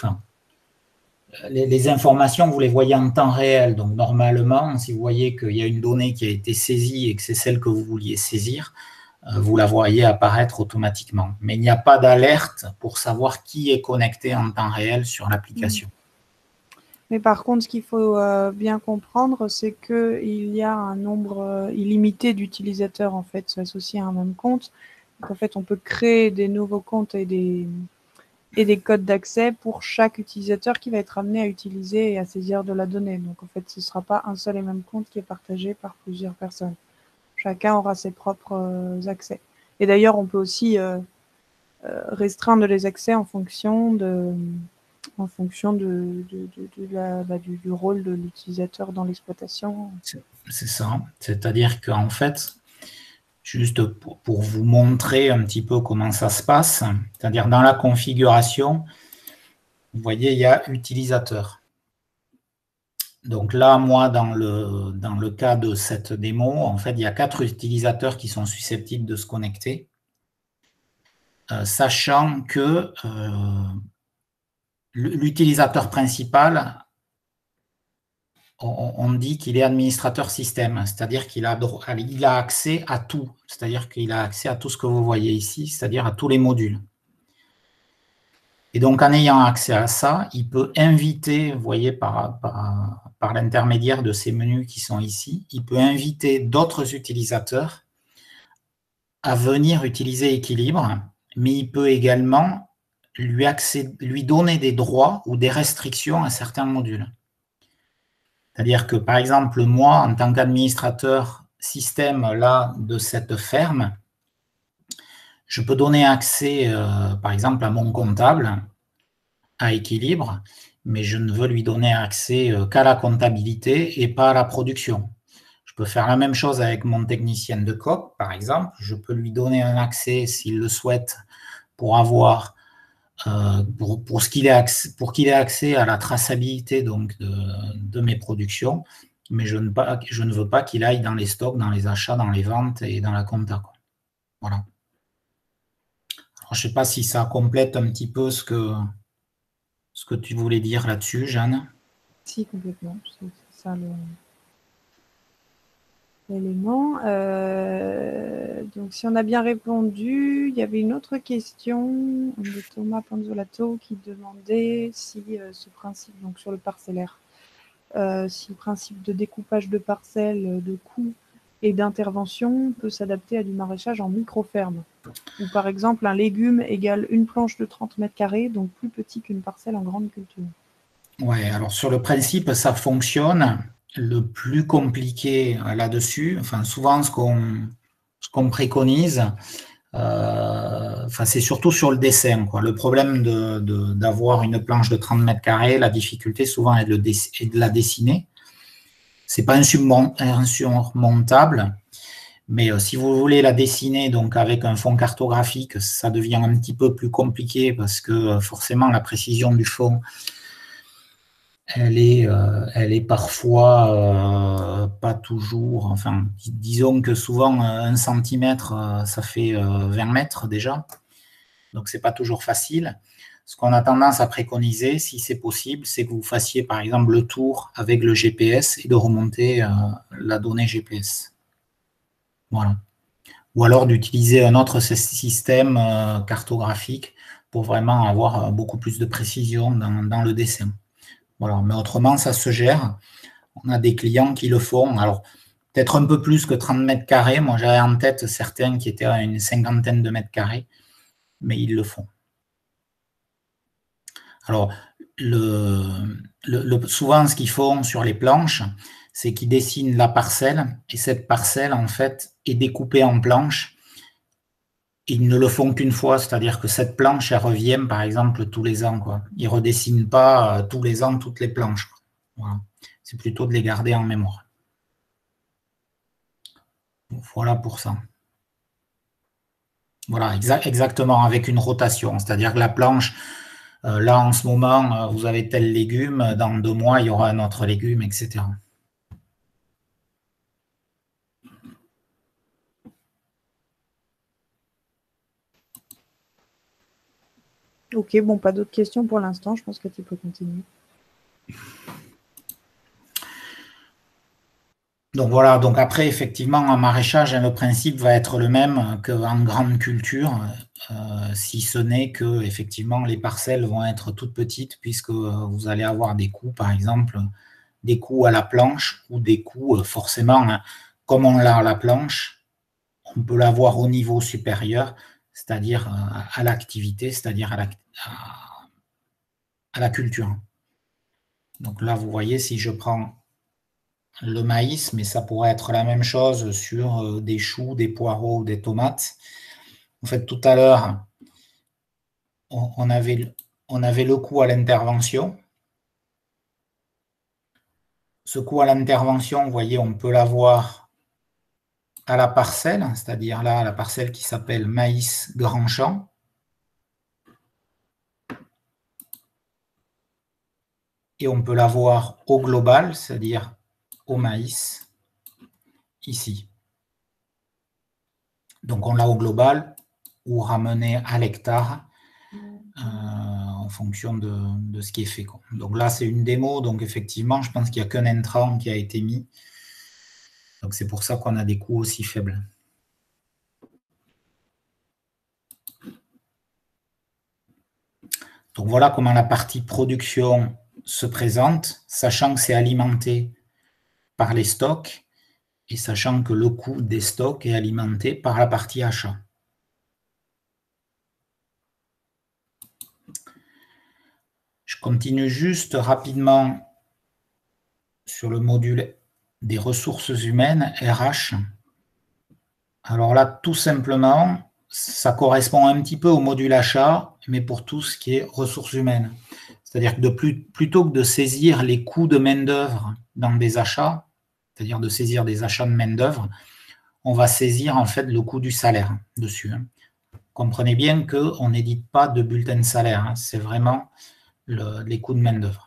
les informations, vous les voyez en temps réel. Donc normalement, si vous voyez qu'il y a une donnée qui a été saisie et que c'est celle que vous vouliez saisir, vous la voyez apparaître automatiquement. Mais il n'y a pas d'alerte pour savoir qui est connecté en temps réel sur l'application. Mais par contre, ce qu'il faut bien comprendre, c'est qu'il y a un nombre illimité d'utilisateurs en fait associés à un même compte. Donc, en fait, on peut créer des nouveaux comptes et des codes d'accès pour chaque utilisateur qui va être amené à utiliser et à saisir de la donnée. Donc, en fait, ce ne sera pas un seul et même compte qui est partagé par plusieurs personnes. Chacun aura ses propres accès. Et d'ailleurs, on peut aussi restreindre les accès en fonction du rôle de l'utilisateur dans l'exploitation. C'est ça. C'est-à-dire qu'en fait, juste pour vous montrer un petit peu comment ça se passe, c'est-à-dire dans la configuration, vous voyez, il y a utilisateur. Donc là, moi, dans le cas de cette démo, en fait, il y a 4 utilisateurs qui sont susceptibles de se connecter, sachant que l'utilisateur principal, on dit qu'il est administrateur système, c'est-à-dire qu'il a accès à tout, c'est-à-dire qu'il a accès à tout ce que vous voyez ici, c'est-à-dire à tous les modules. Et donc, en ayant accès à ça, il peut inviter, vous voyez, par l'intermédiaire de ces menus qui sont ici, il peut inviter d'autres utilisateurs à venir utiliser Équilibre, mais il peut également lui donner des droits ou des restrictions à certains modules. C'est-à-dire que, par exemple, moi, en tant qu'administrateur système là, de cette ferme, je peux donner accès, par exemple, à mon comptable, à Équilibre, mais je ne veux lui donner accès qu'à la comptabilité et pas à la production. Je peux faire la même chose avec mon technicien de COP, par exemple. Je peux lui donner un accès, s'il le souhaite, pour avoir pour qu'il ait accès à la traçabilité donc, de mes productions, mais je ne veux pas qu'il aille dans les stocks, dans les achats, dans les ventes et dans la compta. Voilà. Alors, je ne sais pas si ça complète un petit peu ce que tu voulais dire là-dessus, Jeanne. Si, complètement. C'est ça l'élément. Donc, si on a bien répondu, il y avait une autre question de Thomas Panzolato qui demandait si ce principe, donc sur le parcellaire, si le principe de découpage de parcelles, de coûts et d'intervention peut s'adapter à du maraîchage en micro-ferme. Ou par exemple, un légume égale une planche de 30 mètres carrés, donc plus petit qu'une parcelle en grande culture. Oui, alors sur le principe, ça fonctionne. Le plus compliqué là-dessus, enfin souvent ce qu'on préconise, c'est surtout sur le dessin, quoi. Le problème d'avoir une planche de 30 mètres carrés, la difficulté souvent est de la dessiner. C'est pas insurmontable, mais si vous voulez la dessiner donc avec un fond cartographique, ça devient un petit peu plus compliqué parce que forcément la précision du fond elle est parfois pas toujours, enfin, disons que souvent 1 centimètre, ça fait 20 mètres déjà, donc c'est pas toujours facile. Ce qu'on a tendance à préconiser, si c'est possible, c'est que vous fassiez par exemple le tour avec le GPS et de remonter la donnée GPS. Voilà. Ou alors d'utiliser un autre système cartographique pour vraiment avoir beaucoup plus de précision dans le dessin. Voilà. Mais autrement, ça se gère. On a des clients qui le font. Alors, peut-être un peu plus que 30 mètres carrés. Moi, j'avais en tête certains qui étaient à une 50aine de mètres carrés, mais ils le font. Alors, souvent, ce qu'ils font sur les planches, c'est qu'ils dessinent la parcelle, et cette parcelle, en fait, est découpée en planches. Ils ne le font qu'une fois, c'est-à-dire que cette planche, elle revient, par exemple, tous les ans, quoi. Ils ne redessinent pas tous les ans toutes les planches. Voilà. C'est plutôt de les garder en mémoire. Voilà pour ça. Voilà, exactement, avec une rotation. C'est-à-dire que la planche, là, en ce moment, vous avez tel légume, dans 2 mois, il y aura un autre légume, etc. Ok, bon, pas d'autres questions pour l'instant. Je pense que tu peux continuer. Donc voilà, donc après, effectivement, en maraîchage, le principe va être le même qu'en grande culture, si ce n'est que, effectivement, les parcelles vont être toutes petites, puisque vous allez avoir des coûts, par exemple, des coûts à la planche ou des coûts, forcément, comme on l'a à la planche, on peut l'avoir au niveau supérieur, c'est-à-dire à l'activité, c'est-à-dire à la culture. Donc là, vous voyez, si je prends le maïs, mais ça pourrait être la même chose sur des choux, des poireaux ou des tomates. En fait, tout à l'heure, on avait le coût à l'intervention. Ce coût à l'intervention, vous voyez, on peut l'avoir à la parcelle, c'est-à-dire là, la parcelle qui s'appelle maïs grand champ. Et on peut l'avoir au global, c'est-à-dire au maïs, ici. Donc on l'a au global ou ramené à l'hectare en fonction de ce qui est fait. Donc là, c'est une démo, donc effectivement, je pense qu'il n'y a qu'un intrant qui a été mis. Donc c'est pour ça qu'on a des coûts aussi faibles. Donc voilà comment la partie production se présente, sachant que c'est alimenté par les stocks et sachant que le coût des stocks est alimenté par la partie achat. Je continue juste rapidement sur le module des ressources humaines, RH. Alors là, tout simplement, ça correspond un petit peu au module achat, mais pour tout ce qui est ressources humaines. C'est-à-dire que plutôt que de saisir les coûts de main-d'œuvre dans des achats, c'est-à-dire de saisir des achats de main-d'œuvre, on va saisir en fait le coût du salaire dessus. Comprenez bien qu'on n'édite pas de bulletin de salaire, c'est vraiment les coûts de main-d'œuvre.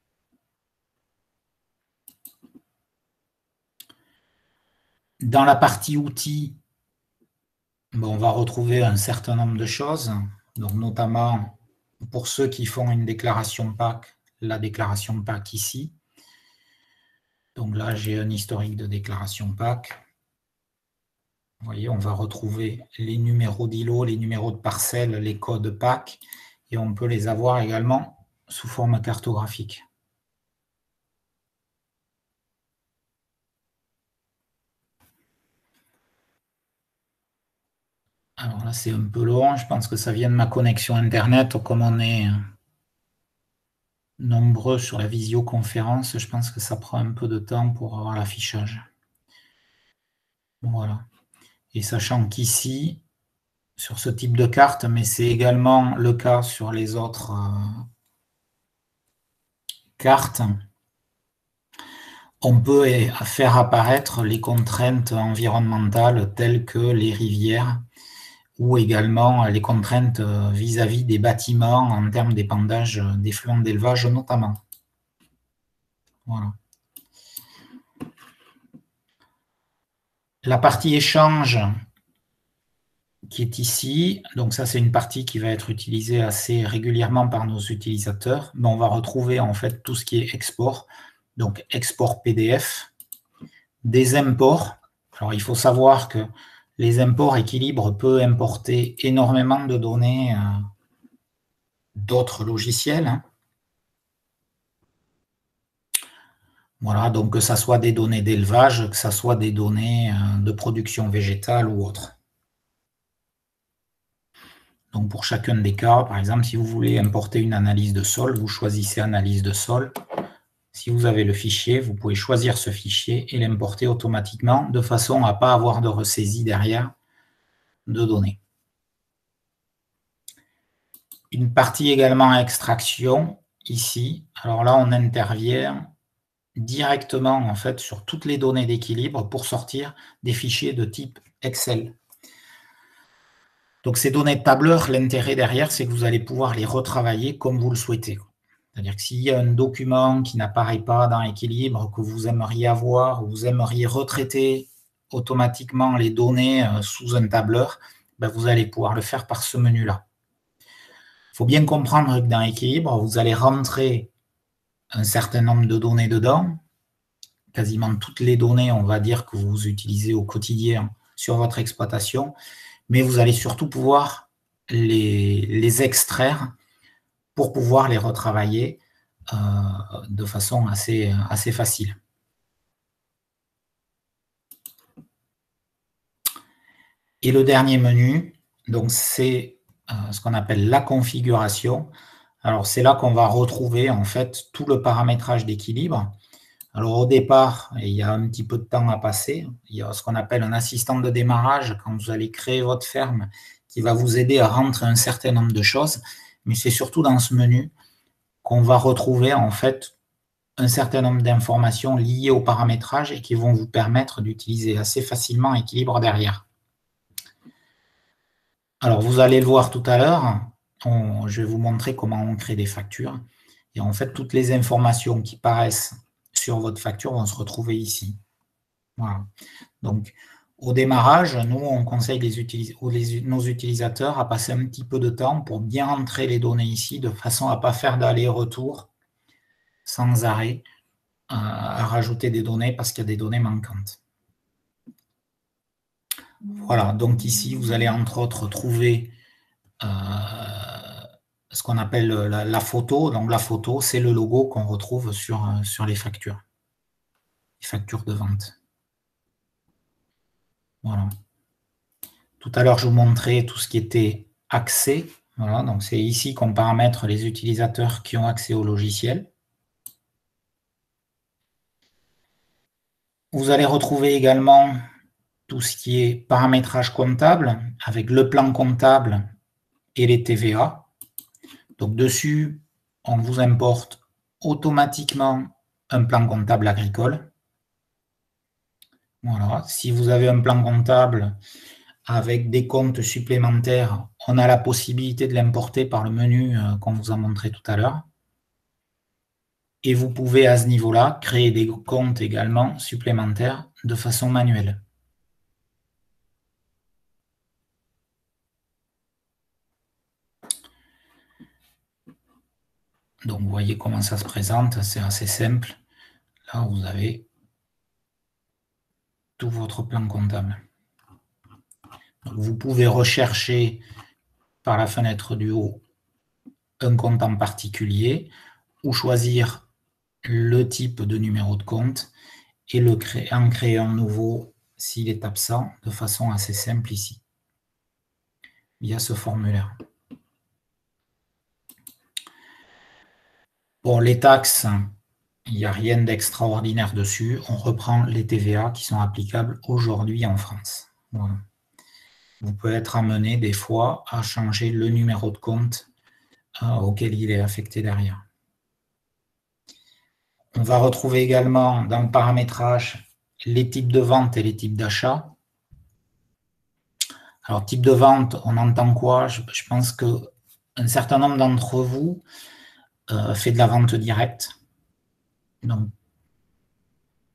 Dans la partie outils, on va retrouver un certain nombre de choses, donc notamment pour ceux qui font une déclaration PAC, la déclaration PAC ici. Donc là, j'ai un historique de déclaration PAC. Vous voyez, on va retrouver les numéros d'îlots, les numéros de parcelles, les codes PAC, et on peut les avoir également sous forme cartographique. Alors là, c'est un peu long, je pense que ça vient de ma connexion Internet. Comme on est nombreux sur la visioconférence, je pense que ça prend un peu de temps pour avoir l'affichage. Voilà. Et sachant qu'ici, sur ce type de carte, mais c'est également le cas sur les autres cartes, on peut faire apparaître les contraintes environnementales telles que les rivières ou également les contraintes vis-à-vis des bâtiments en termes d'épandage d'effluents d'élevage notamment. Voilà. La partie échange qui est ici, donc ça c'est une partie qui va être utilisée assez régulièrement par nos utilisateurs, mais on va retrouver en fait tout ce qui est export, donc export PDF, des imports. Alors il faut savoir que les imports Équilibre peut importer énormément de données d'autres logiciels, hein. Voilà, donc que ce soit des données d'élevage, que ce soit des données de production végétale ou autre. Donc pour chacun des cas, par exemple, si vous voulez importer une analyse de sol, vous choisissez analyse de sol. Si vous avez le fichier, vous pouvez choisir ce fichier et l'importer automatiquement de façon à ne pas avoir de ressaisie derrière de données. Une partie également extraction, ici. Alors là, on intervient directement en fait sur toutes les données d'équilibre pour sortir des fichiers de type Excel. Donc ces données de tableur, l'intérêt derrière, c'est que vous allez pouvoir les retravailler comme vous le souhaitez. C'est-à-dire que s'il y a un document qui n'apparaît pas dans Équilibre, que vous aimeriez avoir, ou vous aimeriez retraiter automatiquement les données sous un tableur, ben vous allez pouvoir le faire par ce menu-là. Il faut bien comprendre que dans Équilibre, vous allez rentrer un certain nombre de données dedans, quasiment toutes les données, on va dire, que vous utilisez au quotidien sur votre exploitation, mais vous allez surtout pouvoir les extraire pour pouvoir les retravailler de façon assez facile. Et le dernier menu, donc c'est ce qu'on appelle la configuration. Alors c'est là qu'on va retrouver en fait tout le paramétrage d'équilibre. Alors au départ, il y a un petit peu de temps à passer. Il y a ce qu'on appelle un assistant de démarrage quand vous allez créer votre ferme qui va vous aider à rentrer un certain nombre de choses. Mais c'est surtout dans ce menu qu'on va retrouver en fait un certain nombre d'informations liées au paramétrage et qui vont vous permettre d'utiliser assez facilement Équilibre derrière. Alors vous allez le voir tout à l'heure, je vais vous montrer comment on crée des factures. Et en fait, toutes les informations qui paraissent sur votre facture vont se retrouver ici. Voilà. Donc, au démarrage, nous, on conseille nos utilisateurs à passer un petit peu de temps pour bien rentrer les données ici, de façon à ne pas faire d'aller-retour sans arrêt, à rajouter des données parce qu'il y a des données manquantes. Voilà, donc ici, vous allez entre autres trouver ce qu'on appelle la photo. Donc la photo, c'est le logo qu'on retrouve sur les factures de vente. Voilà. Tout à l'heure, je vous montrais tout ce qui était accès. Voilà, donc c'est ici qu'on paramètre les utilisateurs qui ont accès au logiciel. Vous allez retrouver également tout ce qui est paramétrage comptable avec le plan comptable et les TVA. Donc dessus, on vous importe automatiquement un plan comptable agricole. Voilà. Si vous avez un plan comptable avec des comptes supplémentaires, on a la possibilité de l'importer par le menu qu'on vous a montré tout à l'heure. Et vous pouvez à ce niveau-là créer des comptes également supplémentaires de façon manuelle. Donc vous voyez comment ça se présente, c'est assez simple. Là, vous avez tout votre plan comptable. Donc, vous pouvez rechercher par la fenêtre du haut un compte en particulier ou choisir le type de numéro de compte et en créer un nouveau s'il est absent de façon assez simple ici, via ce formulaire. Pour les taxes, il n'y a rien d'extraordinaire dessus. On reprend les TVA qui sont applicables aujourd'hui en France. Voilà. Vous pouvez être amené des fois à changer le numéro de compte auquel il est affecté derrière. On va retrouver également dans le paramétrage les types de vente et les types d'achat. Alors, type de vente, on entend quoi? Je pense qu'un certain nombre d'entre vous fait de la vente directe. Donc,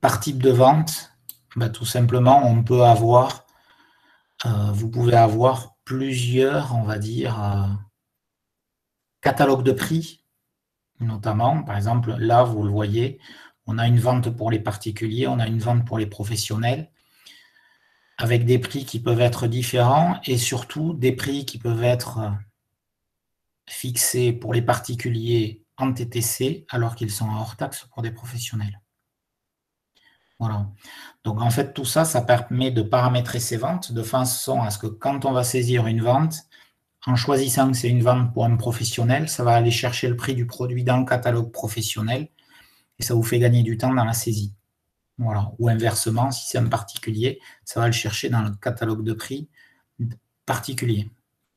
par type de vente, tout simplement, on peut avoir, vous pouvez avoir plusieurs, on va dire, catalogues de prix, notamment. Par exemple, là, vous le voyez, on a une vente pour les particuliers, on a une vente pour les professionnels, avec des prix qui peuvent être différents et surtout des prix qui peuvent être fixés pour les particuliers en TTC alors qu'ils sont hors taxe pour des professionnels. Voilà. Donc en fait, tout ça, ça permet de paramétrer ces ventes de façon à ce que quand on va saisir une vente, en choisissant que c'est une vente pour un professionnel, ça va aller chercher le prix du produit dans le catalogue professionnel et ça vous fait gagner du temps dans la saisie. Voilà. Ou inversement, si c'est un particulier, ça va le chercher dans le catalogue de prix particulier.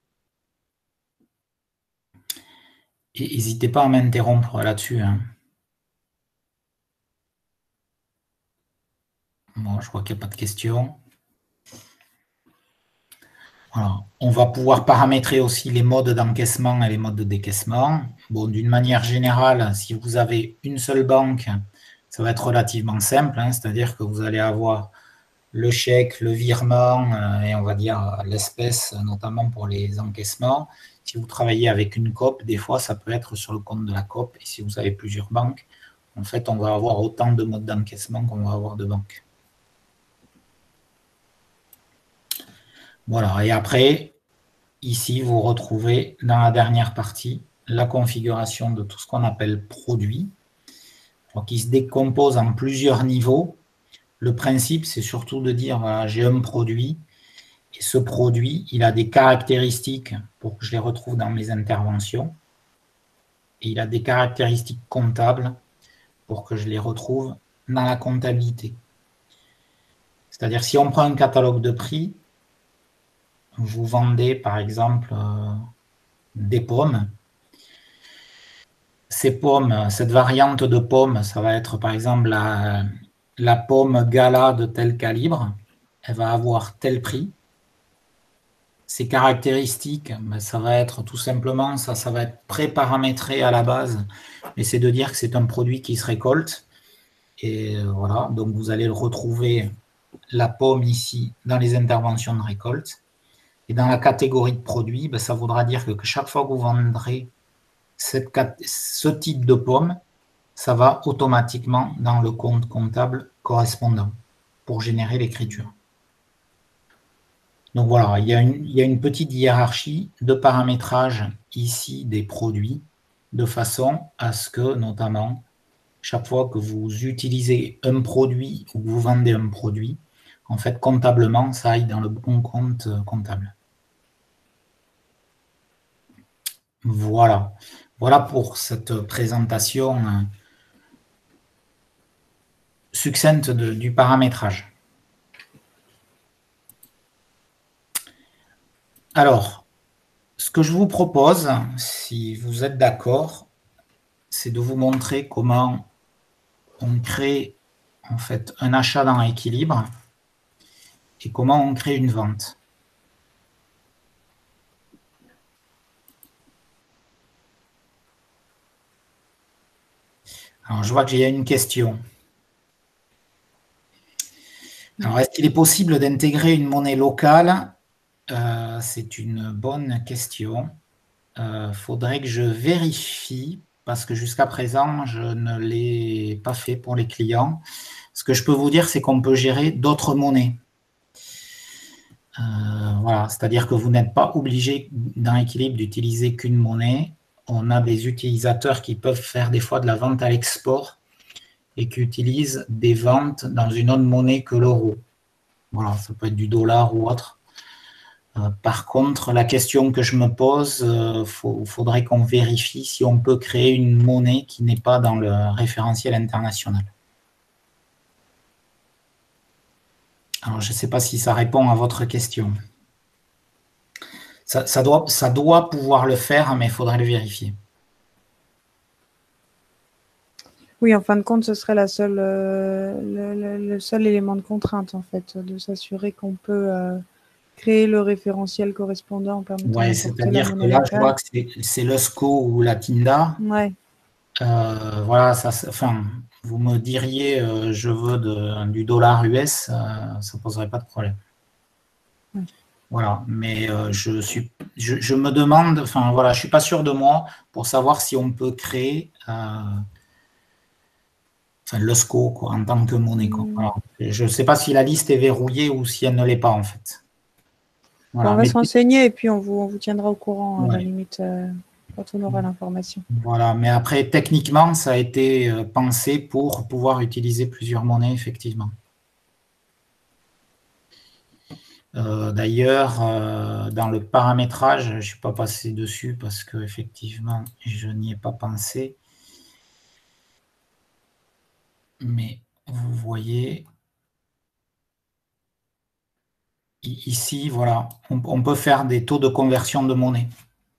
Et n'hésitez pas à m'interrompre là-dessus. Hein. Bon, je vois qu'il n'y a pas de questions. Voilà. On va pouvoir paramétrer aussi les modes d'encaissement et les modes de décaissement. Bon, d'une manière générale, si vous avez une seule banque, ça va être relativement simple, hein, c'est-à-dire que vous allez avoir le chèque, le virement et on va dire l'espèce, notamment pour les encaissements. Si vous travaillez avec une coop, des fois, ça peut être sur le compte de la coop. Et si vous avez plusieurs banques, en fait, on va avoir autant de modes d'encaissement qu'on va avoir de banques. Voilà, et après, ici, vous retrouvez dans la dernière partie la configuration de tout ce qu'on appelle produit, qui se décompose en plusieurs niveaux. Le principe, c'est surtout de dire, voilà, j'ai un produit, et ce produit, il a des caractéristiques pour que je les retrouve dans mes interventions, et il a des caractéristiques comptables pour que je les retrouve dans la comptabilité. C'est-à-dire, si on prend un catalogue de prix, vous vendez par exemple des pommes. Ces pommes, cette variante de pommes, ça va être par exemple la pomme gala de tel calibre. Elle va avoir tel prix. Ses caractéristiques, ça va être tout simplement, ça va être pré-paramétré à la base, mais c'est de dire que c'est un produit qui se récolte. Et voilà, donc vous allez le retrouver, la pomme ici, dans les interventions de récolte. Et dans la catégorie de produits, ça voudra dire que chaque fois que vous vendrez ce type de pomme, ça va automatiquement dans le compte comptable correspondant pour générer l'écriture. Donc voilà, il y a une petite hiérarchie de paramétrage ici des produits, de façon à ce que, notamment, chaque fois que vous utilisez un produit ou que vous vendez un produit, en fait, comptablement, ça aille dans le bon compte comptable. Voilà. Voilà pour cette présentation succincte du paramétrage. Alors, ce que je vous propose, si vous êtes d'accord, c'est de vous montrer comment on crée en fait un achat dans Équilibre et comment on crée une vente. Alors, je vois qu'il y a une question. Alors, est-ce qu'il est possible d'intégrer une monnaie locale? C'est une bonne question. Faudrait que je vérifie, parce que jusqu'à présent, je ne l'ai pas fait pour les clients. Ce que je peux vous dire, c'est qu'on peut gérer d'autres monnaies. Voilà, c'est-à-dire que vous n'êtes pas obligé dans Équilibre d'utiliser qu'une monnaie. On a des utilisateurs qui peuvent faire des fois de la vente à l'export et qui utilisent des ventes dans une autre monnaie que l'euro. Voilà, ça peut être du dollar ou autre. Par contre, la question que je me pose, faudrait qu'on vérifie si on peut créer une monnaie qui n'est pas dans le référentiel international. Alors, je ne sais pas si ça répond à votre question. Ça doit pouvoir le faire, mais il faudrait le vérifier. Oui, en fin de compte, ce serait le seul élément de contrainte, en fait, de s'assurer qu'on peut créer le référentiel correspondant. Oui, c'est-à-dire que là, je vois que c'est le SCO ou la TINDA. Ouais. Voilà, enfin, vous me diriez je veux du dollar US, ça ne poserait pas de problème. Voilà, mais je me demande, enfin voilà, je ne suis pas sûr de moi pour savoir si on peut créer le SCO quoi, en tant que monnaie. Quoi. Alors, je ne sais pas si la liste est verrouillée ou si elle ne l'est pas en fait. Voilà, on va se renseigner et puis on vous tiendra au courant à la limite quand on aura l'information. Voilà, mais après, techniquement, ça a été pensé pour pouvoir utiliser plusieurs monnaies, effectivement. D'ailleurs, dans le paramétrage, je ne suis pas passé dessus parce que effectivement, je n'y ai pas pensé. Mais vous voyez, ici, voilà, on peut faire des taux de conversion de monnaie.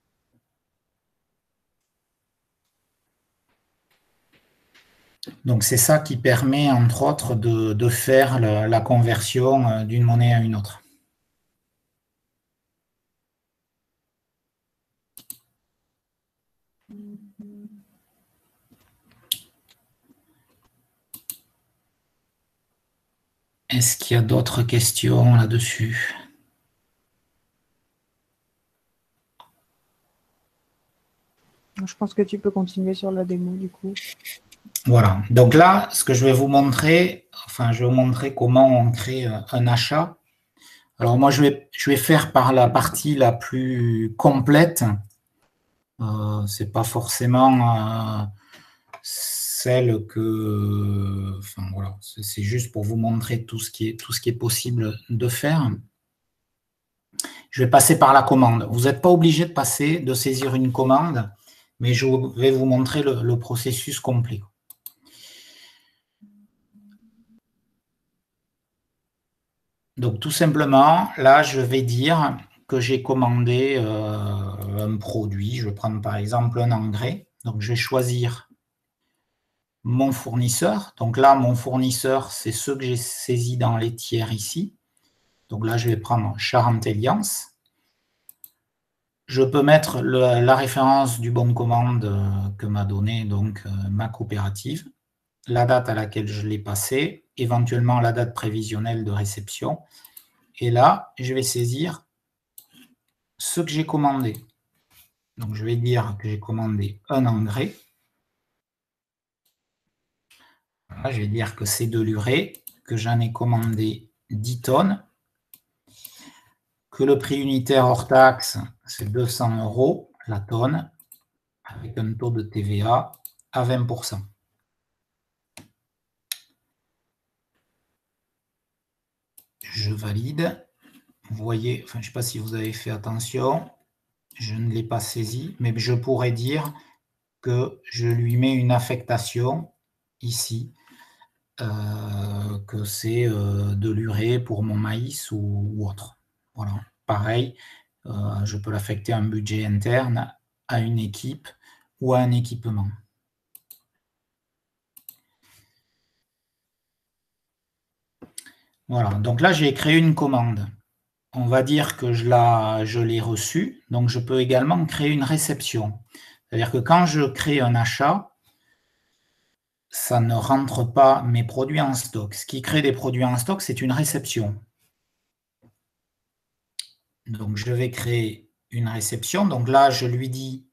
Donc, c'est ça qui permet, entre autres, de faire la conversion d'une monnaie à une autre. Est-ce qu'il y a d'autres questions là-dessus? Je pense que tu peux continuer sur la démo du coup. Voilà. Donc là, ce que je vais vous montrer, enfin, je vais vous montrer comment on crée un achat. Alors moi, je vais faire par la partie la plus complète. C'est pas forcément celle que, enfin voilà, c'est juste pour vous montrer tout ce qui est possible de faire. Je vais passer par la commande. Vous n'êtes pas obligé de saisir une commande, mais je vais vous montrer le processus complet. Donc tout simplement, là, je vais dire que j'ai commandé un produit. Je vais prendre par exemple un engrais. Donc je vais choisir mon fournisseur. Donc là, mon fournisseur, c'est ceux que j'ai saisis dans les tiers ici. Donc là, je vais prendre Charente-Alliance. Je peux mettre la référence du bon de commande que m'a donné donc ma coopérative, la date à laquelle je l'ai passé, éventuellement la date prévisionnelle de réception. Et là, je vais saisir ce que j'ai commandé. Donc, je vais dire que j'ai commandé un engrais. Voilà, je vais dire que c'est de l'urée, que j'en ai commandé 10 tonnes, que le prix unitaire hors taxe, c'est 200 € la tonne, avec un taux de TVA à 20%. Je valide. Vous voyez, enfin, je ne sais pas si vous avez fait attention, je ne l'ai pas saisi, mais je pourrais dire que je lui mets une affectation ici, que c'est de l'urée pour mon maïs ou autre. Voilà. Pareil, je peux l'affecter à un budget interne, à une équipe ou à un équipement. Voilà, donc là, j'ai créé une commande. On va dire que je l'ai reçue, donc je peux également créer une réception. C'est-à-dire que quand je crée un achat, ça ne rentre pas mes produits en stock. Ce qui crée des produits en stock, c'est une réception. Donc, je vais créer une réception. Donc là, je lui dis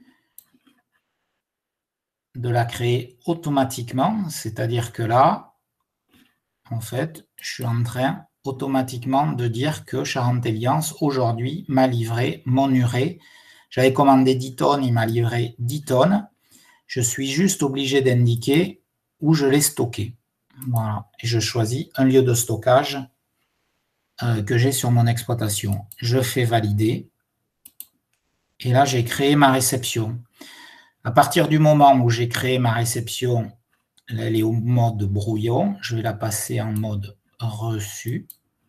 de la créer automatiquement. C'est-à-dire que là, en fait, je suis en train automatiquement de dire que Charente-Alliance, aujourd'hui, m'a livré mon urée. J'avais commandé 10 tonnes, il m'a livré 10 tonnes. Je suis juste obligé d'indiquer où je l'ai stocké. Voilà. Et je choisis un lieu de stockage que j'ai sur mon exploitation. Je fais valider. Et là, j'ai créé ma réception. À partir du moment où j'ai créé ma réception, elle est au mode brouillon. Je vais la passer en mode reçu.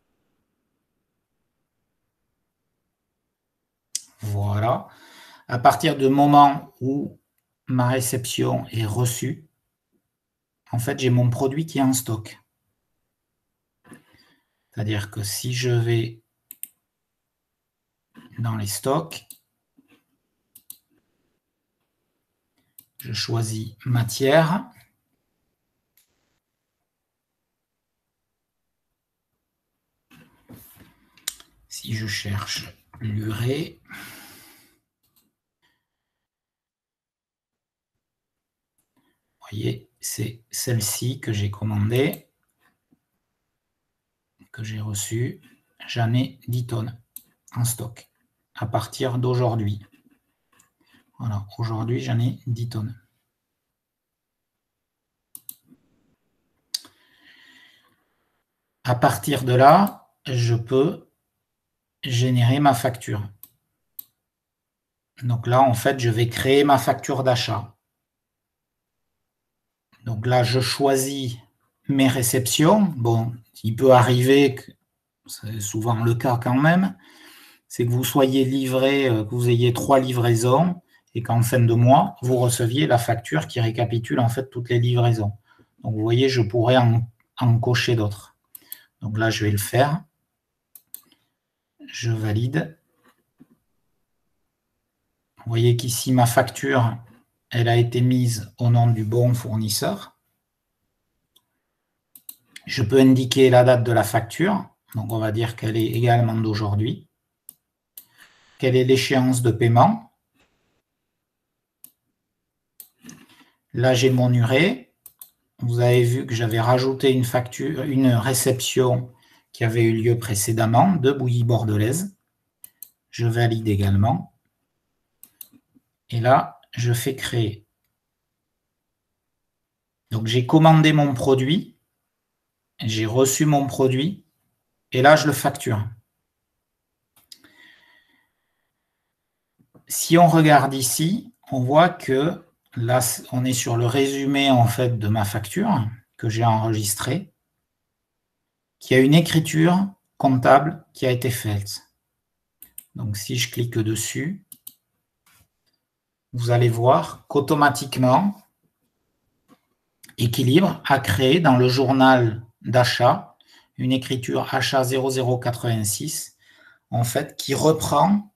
Voilà. À partir du moment où ma réception est reçue, en fait, j'ai mon produit qui est en stock. C'est-à-dire que si je vais dans les stocks, je choisis matière. si je cherche l'urée, vous voyez, c'est celle-ci que j'ai commandée, que j'ai reçue. J'en ai 10 tonnes en stock à partir d'aujourd'hui. Voilà, aujourd'hui, j'en ai 10 tonnes. À partir de là, je peux générer ma facture. Donc là, en fait, je vais créer ma facture d'achat. Donc là, je choisis mes réceptions. Bon, il peut arriver, que c'est souvent le cas quand même, c'est que vous soyez livré, que vous ayez 3 livraisons et qu'en fin de mois, vous receviez la facture qui récapitule en fait toutes les livraisons. Donc vous voyez, je pourrais en cocher d'autres. Donc là, je vais le faire. Je valide. Vous voyez qu'ici, ma facture, elle a été mise au nom du bon fournisseur. Je peux indiquer la date de la facture. Donc, on va dire qu'elle est également d'aujourd'hui. Quelle est l'échéance de paiement? Là, j'ai mon urée. Vous avez vu que j'avais rajouté une facture, une réception qui avait eu lieu précédemment de bouillie bordelaise. Je valide également. Et là, je fais créer. Donc, j'ai commandé mon produit. J'ai reçu mon produit et là, je le facture. Si on regarde ici, on voit que là, on est sur le résumé en fait de ma facture que j'ai enregistrée, qui a une écriture comptable qui a été faite. Donc, si je clique dessus, vous allez voir qu'automatiquement, Équilibre a créé dans le journal d'achat une écriture achat 0086, en fait, qui reprend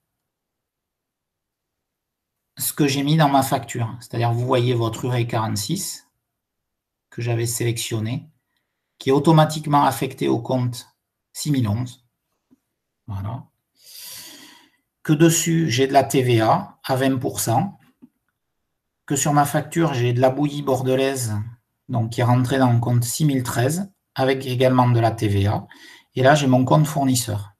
ce que j'ai mis dans ma facture. C'est-à-dire, vous voyez votre urée 46 que j'avais sélectionné, qui est automatiquement affecté au compte 6011. Voilà. Que dessus, j'ai de la TVA à 20%. Que sur ma facture, j'ai de la bouillie bordelaise, donc qui est rentrée dans le compte 6013, avec également de la TVA. Et là, j'ai mon compte fournisseur.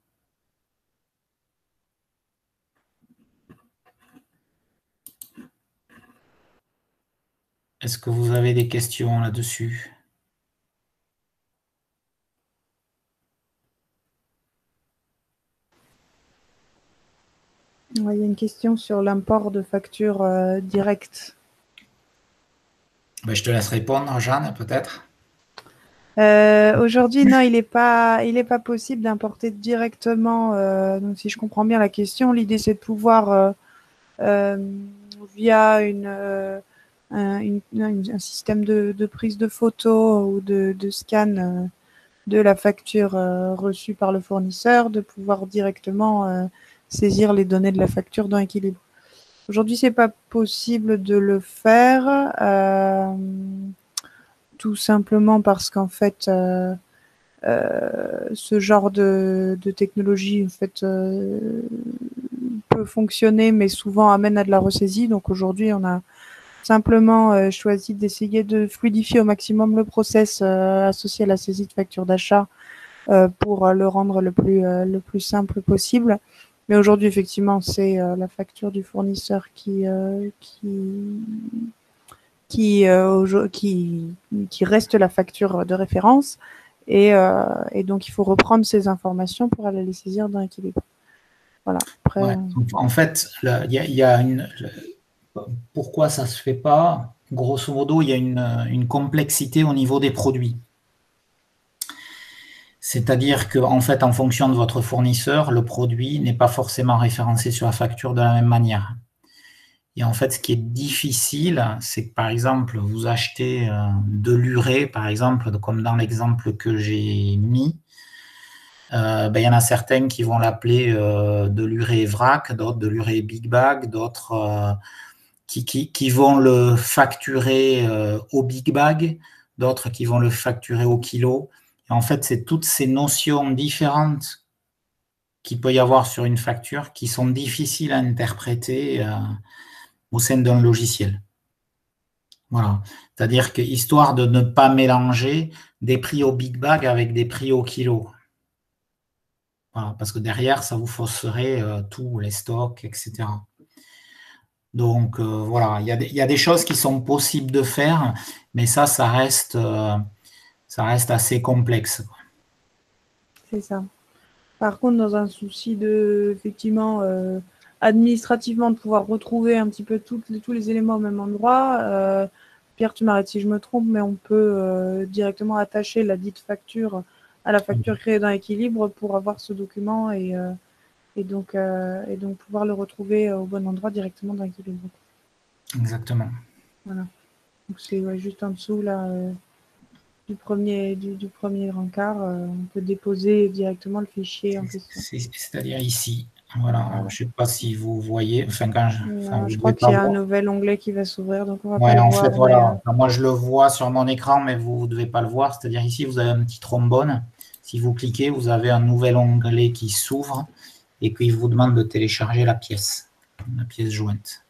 Est-ce que vous avez des questions là-dessus? Il y a une question sur l'import de factures directes. Ben, je te laisse répondre, Jeanne, peut-être. Aujourd'hui, non, il n'est pas possible d'importer directement. Donc, si je comprends bien la question, l'idée c'est de pouvoir, via un système de prise de photo ou de scan de la facture reçue par le fournisseur, de pouvoir directement saisir les données de la facture dans Équilibre. Aujourd'hui, c'est pas possible de le faire. Tout simplement parce qu'en fait, ce genre de technologie en fait, peut fonctionner, mais souvent amène à de la ressaisie. Donc aujourd'hui, on a simplement choisi d'essayer de fluidifier au maximum le process associé à la saisie de facture d'achat pour le rendre le plus simple possible. Mais aujourd'hui, effectivement, c'est la facture du fournisseur qui reste la facture de référence et donc il faut reprendre ces informations pour aller les saisir dans Équilibre. Voilà. Après, ouais. En fait, pourquoi ça ne se fait pas? Grosso modo, il y a une complexité au niveau des produits. C'est-à-dire qu'en fait, en fonction de votre fournisseur, le produit n'est pas forcément référencé sur la facture de la même manière. Et en fait, ce qui est difficile, c'est que par exemple, vous achetez de l'urée, par exemple, comme dans l'exemple que j'ai mis, il y en a certains qui vont l'appeler de l'urée vrac, d'autres de l'urée big bag, d'autres qui vont le facturer au big bag, d'autres qui vont le facturer au kilo. Et en fait, c'est toutes ces notions différentes qu'il peut y avoir sur une facture qui sont difficiles à interpréter au sein d'un logiciel. Voilà. C'est-à-dire que histoire de ne pas mélanger des prix au big bag avec des prix au kilo. Voilà, parce que derrière, ça vous fausserait tous les stocks, etc. Donc, voilà, il y a des choses qui sont possibles de faire, mais ça reste assez complexe. C'est ça. Par contre, dans un souci de, effectivement, administrativement, de pouvoir retrouver un petit peu tous les éléments au même endroit, Pierre, tu m'arrêtes si je me trompe, mais on peut directement attacher la dite facture à la facture créée dans Équilibre pour avoir ce document et donc pouvoir le retrouver au bon endroit directement dans Équilibre. Exactement. Voilà. Donc c'est juste en dessous là du premier rencard, on peut déposer directement le fichier en question. C'est-à-dire ici. Voilà. Je ne sais pas si vous voyez. Je crois qu'il y a un nouvel onglet qui va s'ouvrir, donc on va pas le en voir. fait, voilà. Enfin, moi, je le vois sur mon écran, mais vous ne devez pas le voir. C'est-à-dire ici, vous avez un petit trombone. Si vous cliquez, vous avez un nouvel onglet qui s'ouvre et qui vous demande de télécharger la pièce jointe.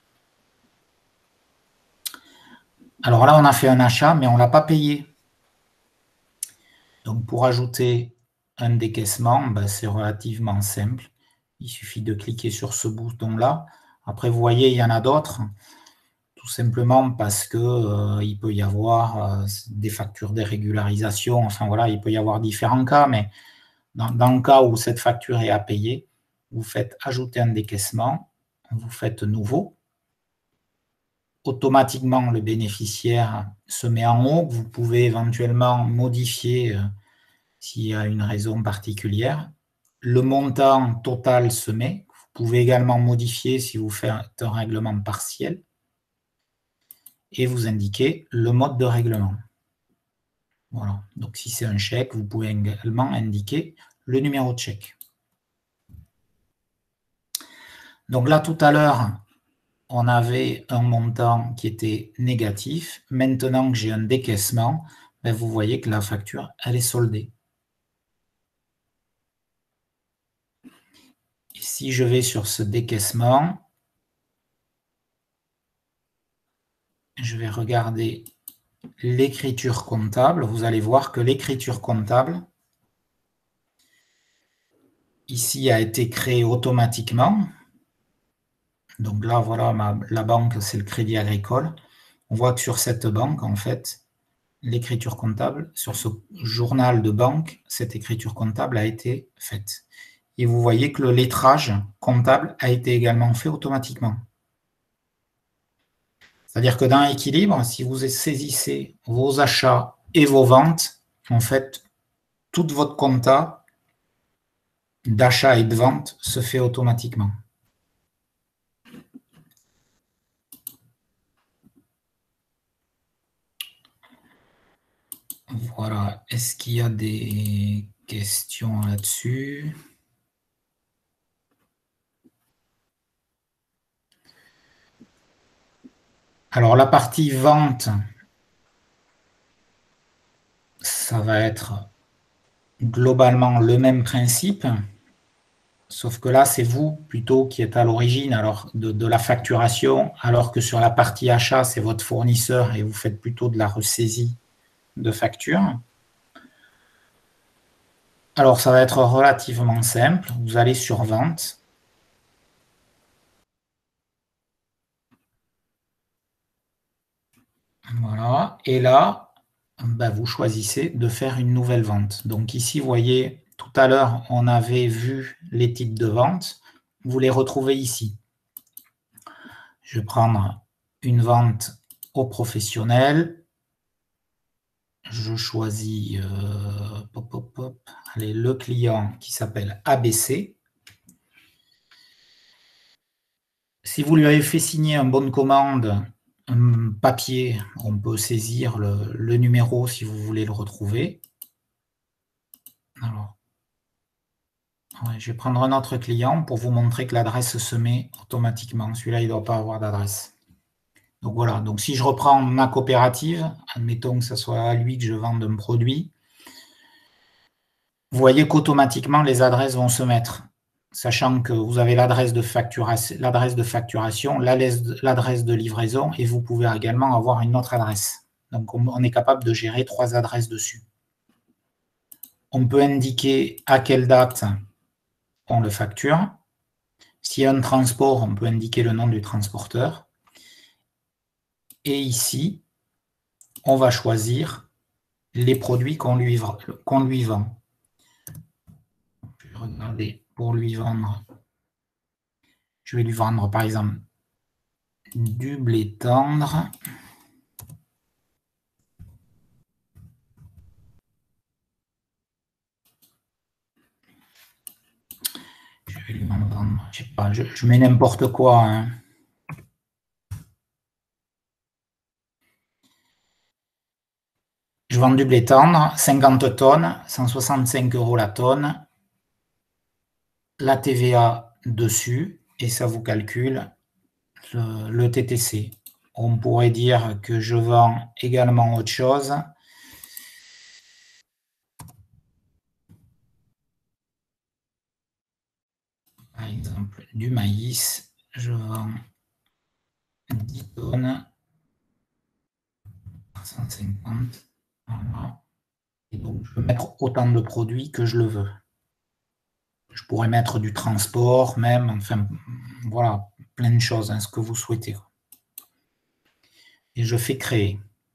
Alors là, on a fait un achat, mais on ne l'a pas payé. Donc, pour ajouter un décaissement, c'est relativement simple. Il suffit de cliquer sur ce bouton-là. Après, vous voyez, il y en a d'autres, tout simplement parce que il peut y avoir des factures de régularisation. Enfin, voilà, il peut y avoir différents cas, mais dans le cas où cette facture est à payer, vous faites ajouter un décaissement, vous faites nouveau. Automatiquement, le bénéficiaire se met en haut. Vous pouvez éventuellement modifier s'il y a une raison particulière. Le montant total se met. Vous pouvez également modifier si vous faites un règlement partiel. Et vous indiquez le mode de règlement. Voilà. Donc, si c'est un chèque, vous pouvez également indiquer le numéro de chèque. Donc là, tout à l'heure, on avait un montant qui était négatif. Maintenant que j'ai un décaissement, vous voyez que la facture, elle est soldée. Et si je vais sur ce décaissement, je vais regarder l'écriture comptable. Vous allez voir que l'écriture comptable, ici, a été créée automatiquement. Donc là, voilà, la banque, c'est le Crédit Agricole. On voit que sur cette banque, en fait, l'écriture comptable, sur ce journal de banque, cette écriture comptable a été faite. Et vous voyez que le lettrage comptable a été également fait automatiquement. C'est-à-dire que dans Équilibre, si vous saisissez vos achats et vos ventes, en fait, toute votre compta d'achat et de vente se fait automatiquement. Voilà. Est-ce qu'il y a des questions là-dessus? Alors, la partie vente, ça va être globalement le même principe, sauf que là, c'est vous plutôt qui êtes à l'origine de la facturation, alors que sur la partie achat, c'est votre fournisseur et vous faites plutôt de la ressaisie de facture. Alors, ça va être relativement simple. Vous allez sur Vente. Voilà. Et là, vous choisissez de faire une nouvelle vente. Donc ici, vous voyez, tout à l'heure, on avait vu les types de vente. Vous les retrouvez ici. Je vais prendre une vente au professionnel. Je choisis allez, le client qui s'appelle ABC. Si vous lui avez fait signer un bon de commande, un papier, on peut saisir le numéro si vous voulez le retrouver. Alors, je vais prendre un autre client pour vous montrer que l'adresse se met automatiquement. Celui-là, il ne doit pas avoir d'adresse. Donc voilà, donc si je reprends ma coopérative, admettons que ce soit à lui que je vende un produit, vous voyez qu'automatiquement les adresses vont se mettre. sachant que vous avez l'adresse de facturation, l'adresse de livraison, et vous pouvez également avoir une autre adresse. Donc, on est capable de gérer 3 adresses dessus. On peut indiquer à quelle date on le facture. S'il y a un transport, on peut indiquer le nom du transporteur. Et ici, on va choisir les produits qu'on lui vend. Je vais regarder pour lui vendre. Je vais lui vendre, par exemple, du blé tendre. Je vais lui vendre, je sais pas, je mets n'importe quoi, hein. Je vends du blé tendre, 50 tonnes, 165 € la tonne. La TVA dessus, et ça vous calcule le TTC. On pourrait dire que je vends également autre chose. Par exemple, du maïs, je vends 10 tonnes, 150. Voilà. Et donc, je peux mettre autant de produits que je le veux. Je pourrais mettre du transport, même, enfin, voilà, plein de choses, hein, ce que vous souhaitez. Et je fais créer.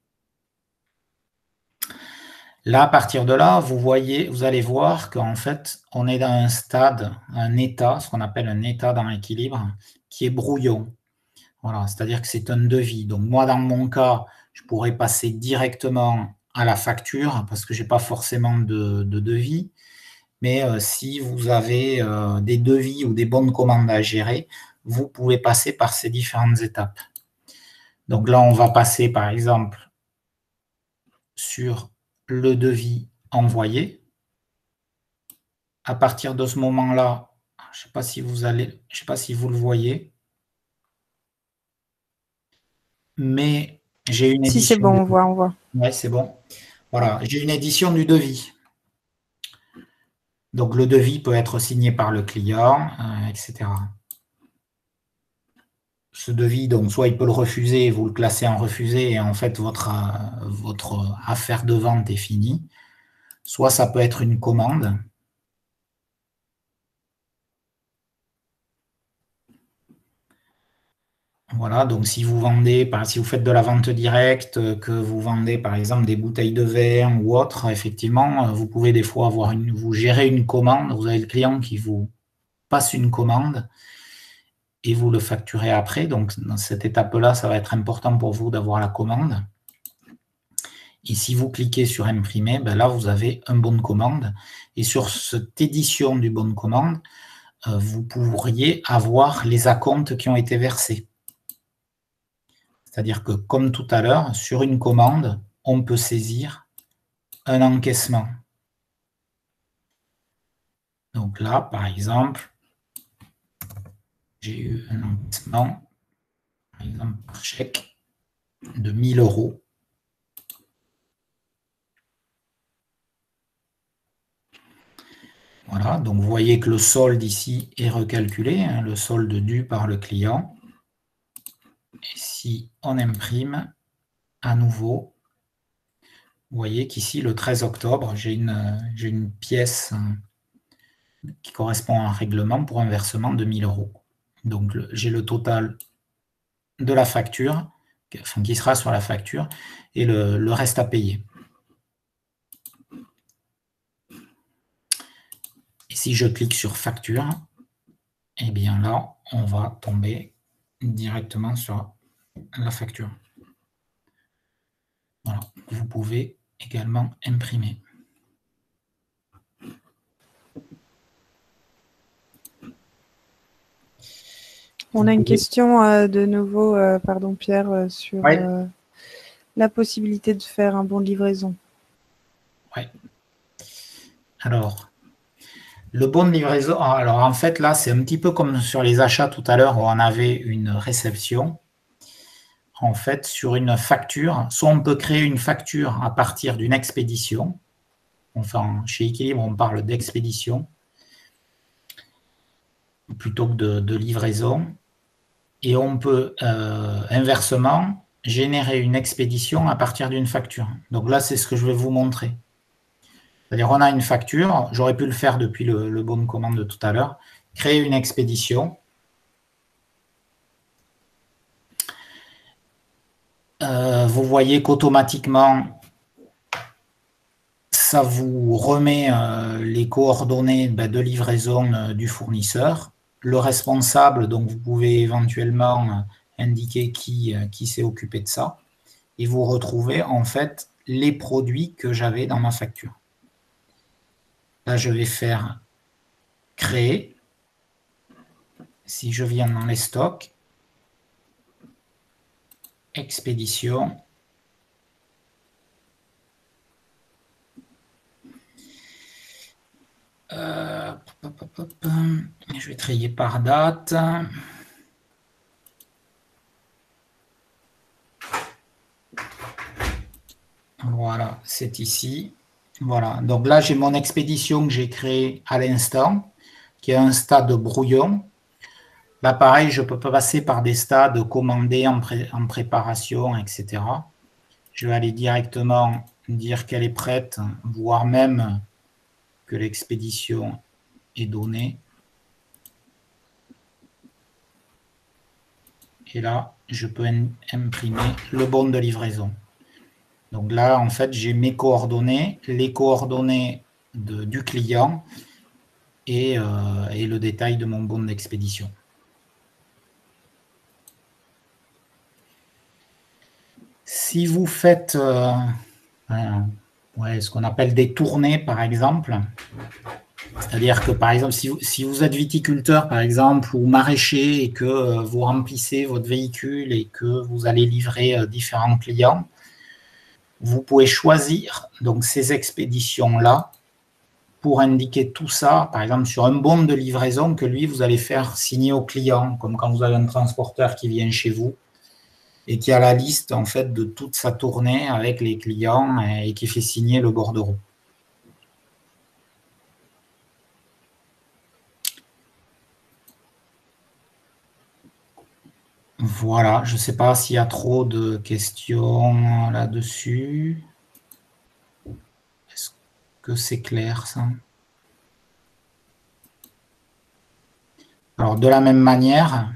Là, à partir de là, vous allez voir qu'en fait, on est dans un stade, un état, ce qu'on appelle un état dans l'équilibre, qui est brouillon. Voilà, c'est-à-dire que c'est un devis. Donc moi, dans mon cas, je pourrais passer directement à la facture parce que je n'ai pas forcément de devis. Mais si vous avez des devis ou des bons de commande à gérer, vous pouvez passer par ces différentes étapes. Donc là, on va passer, par exemple, sur le devis envoyé. À partir de ce moment-là, je ne sais pas si vous le voyez, mais j'ai une édition. Si c'est bon, on voit. Oui, c'est bon. Voilà, j'ai une édition du devis. Donc le devis peut être signé par le client, etc. Ce devis, donc soit il peut le refuser, vous le classez en refusé et en fait votre affaire de vente est finie. Soit ça peut être une commande. Voilà, donc si vous vendez, si vous faites de la vente directe, que vous vendez par exemple des bouteilles de vin ou autre, effectivement, vous pouvez des fois vous gérez une commande, vous avez le client qui vous passe une commande et vous le facturez après. Donc dans cette étape-là, ça va être important pour vous d'avoir la commande. Et si vous cliquez sur imprimer, ben là vous avez un bon de commande. Et sur cette édition du bon de commande, vous pourriez avoir les acomptes qui ont été versés. C'est-à-dire que, comme tout à l'heure, sur une commande, on peut saisir un encaissement. Donc là, par exemple, j'ai eu un encaissement, par exemple, par chèque de 1 000 €. Voilà, donc vous voyez que le solde ici est recalculé, hein, le solde dû par le client. Et si on imprime à nouveau, vous voyez qu'ici, le 13 octobre, j'ai une pièce qui correspond à un règlement pour un versement de 1 000 €. Donc, j'ai le total de la facture, enfin, qui sera sur la facture, et le reste à payer. Et si je clique sur facture, eh bien là, on va tomber directement sur la facture. Voilà, vous pouvez également imprimer. On a une question de nouveau, pardon Pierre, sur la possibilité de faire un bon de livraison. Oui. Alors, le bon de livraison, alors en fait là, c'est un petit peu comme sur les achats tout à l'heure où on avait une réception. En fait, sur une facture, soit on peut créer une facture à partir d'une expédition. Enfin, chez Equilibre, on parle d'expédition. plutôt que de livraison. Et on peut inversement générer une expédition à partir d'une facture. Donc là, c'est ce que je vais vous montrer. C'est-à-dire, on a une facture, j'aurais pu le faire depuis le bon de commande de tout à l'heure, créer une expédition. Vous voyez qu'automatiquement, ça vous remet les coordonnées de livraison du fournisseur. Le responsable, donc vous pouvez éventuellement indiquer qui s'est occupé de ça. Et vous retrouvez en fait les produits que j'avais dans ma facture. Là, je vais faire créer. Si je viens dans les stocks, expédition. Je vais trier par date. Voilà, c'est ici. Voilà, donc là, j'ai mon expédition que j'ai créée à l'instant, qui est un stade brouillon. Là, pareil, je peux passer par des stades commandés en préparation, etc. Je vais aller directement dire qu'elle est prête, voire même que l'expédition est donnée. Et là, je peux imprimer le bon de livraison. Donc là, en fait, j'ai mes coordonnées, les coordonnées du client et le détail de mon bon d'expédition. Si vous faites ce qu'on appelle des tournées, par exemple, c'est-à-dire que, par exemple, si vous êtes viticulteur, par exemple, ou maraîcher, et que vous remplissez votre véhicule et que vous allez livrer différents clients, vous pouvez choisir donc ces expéditions-là pour indiquer tout ça, par exemple, sur un bon de livraison que lui, vous allez faire signer au client, comme quand vous avez un transporteur qui vient chez vous et qui a la liste en fait de toute sa tournée avec les clients et qui fait signer le bordereau. Voilà, je ne sais pas s'il y a trop de questions là-dessus. Est-ce que c'est clair ça? Alors de la même manière,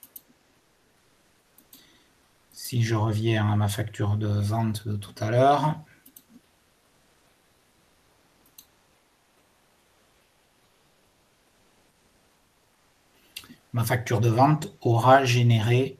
si je reviens à ma facture de vente de tout à l'heure, ma facture de vente aura généré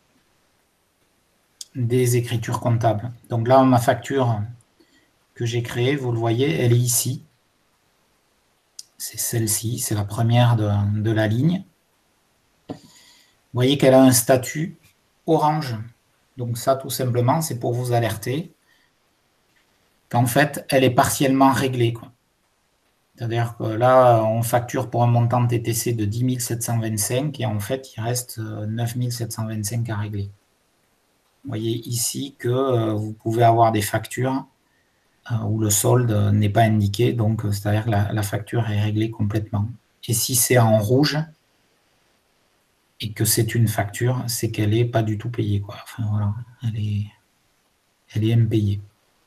des écritures comptables. Donc là, ma facture que j'ai créée, vous le voyez, elle est ici. C'est celle-ci, c'est la première de la ligne. Vous voyez qu'elle a un statut orange. Donc ça, tout simplement, c'est pour vous alerter qu'en fait, elle est partiellement réglée. C'est-à-dire que là, on facture pour un montant TTC de 10 725 et en fait, il reste 9 725 à régler. Vous voyez ici que vous pouvez avoir des factures où le solde n'est pas indiqué, donc c'est-à-dire que la facture est réglée complètement. Et si c'est en rouge et que c'est une facture, c'est qu'elle n'est pas du tout payée, quoi. Enfin voilà, elle est impayée.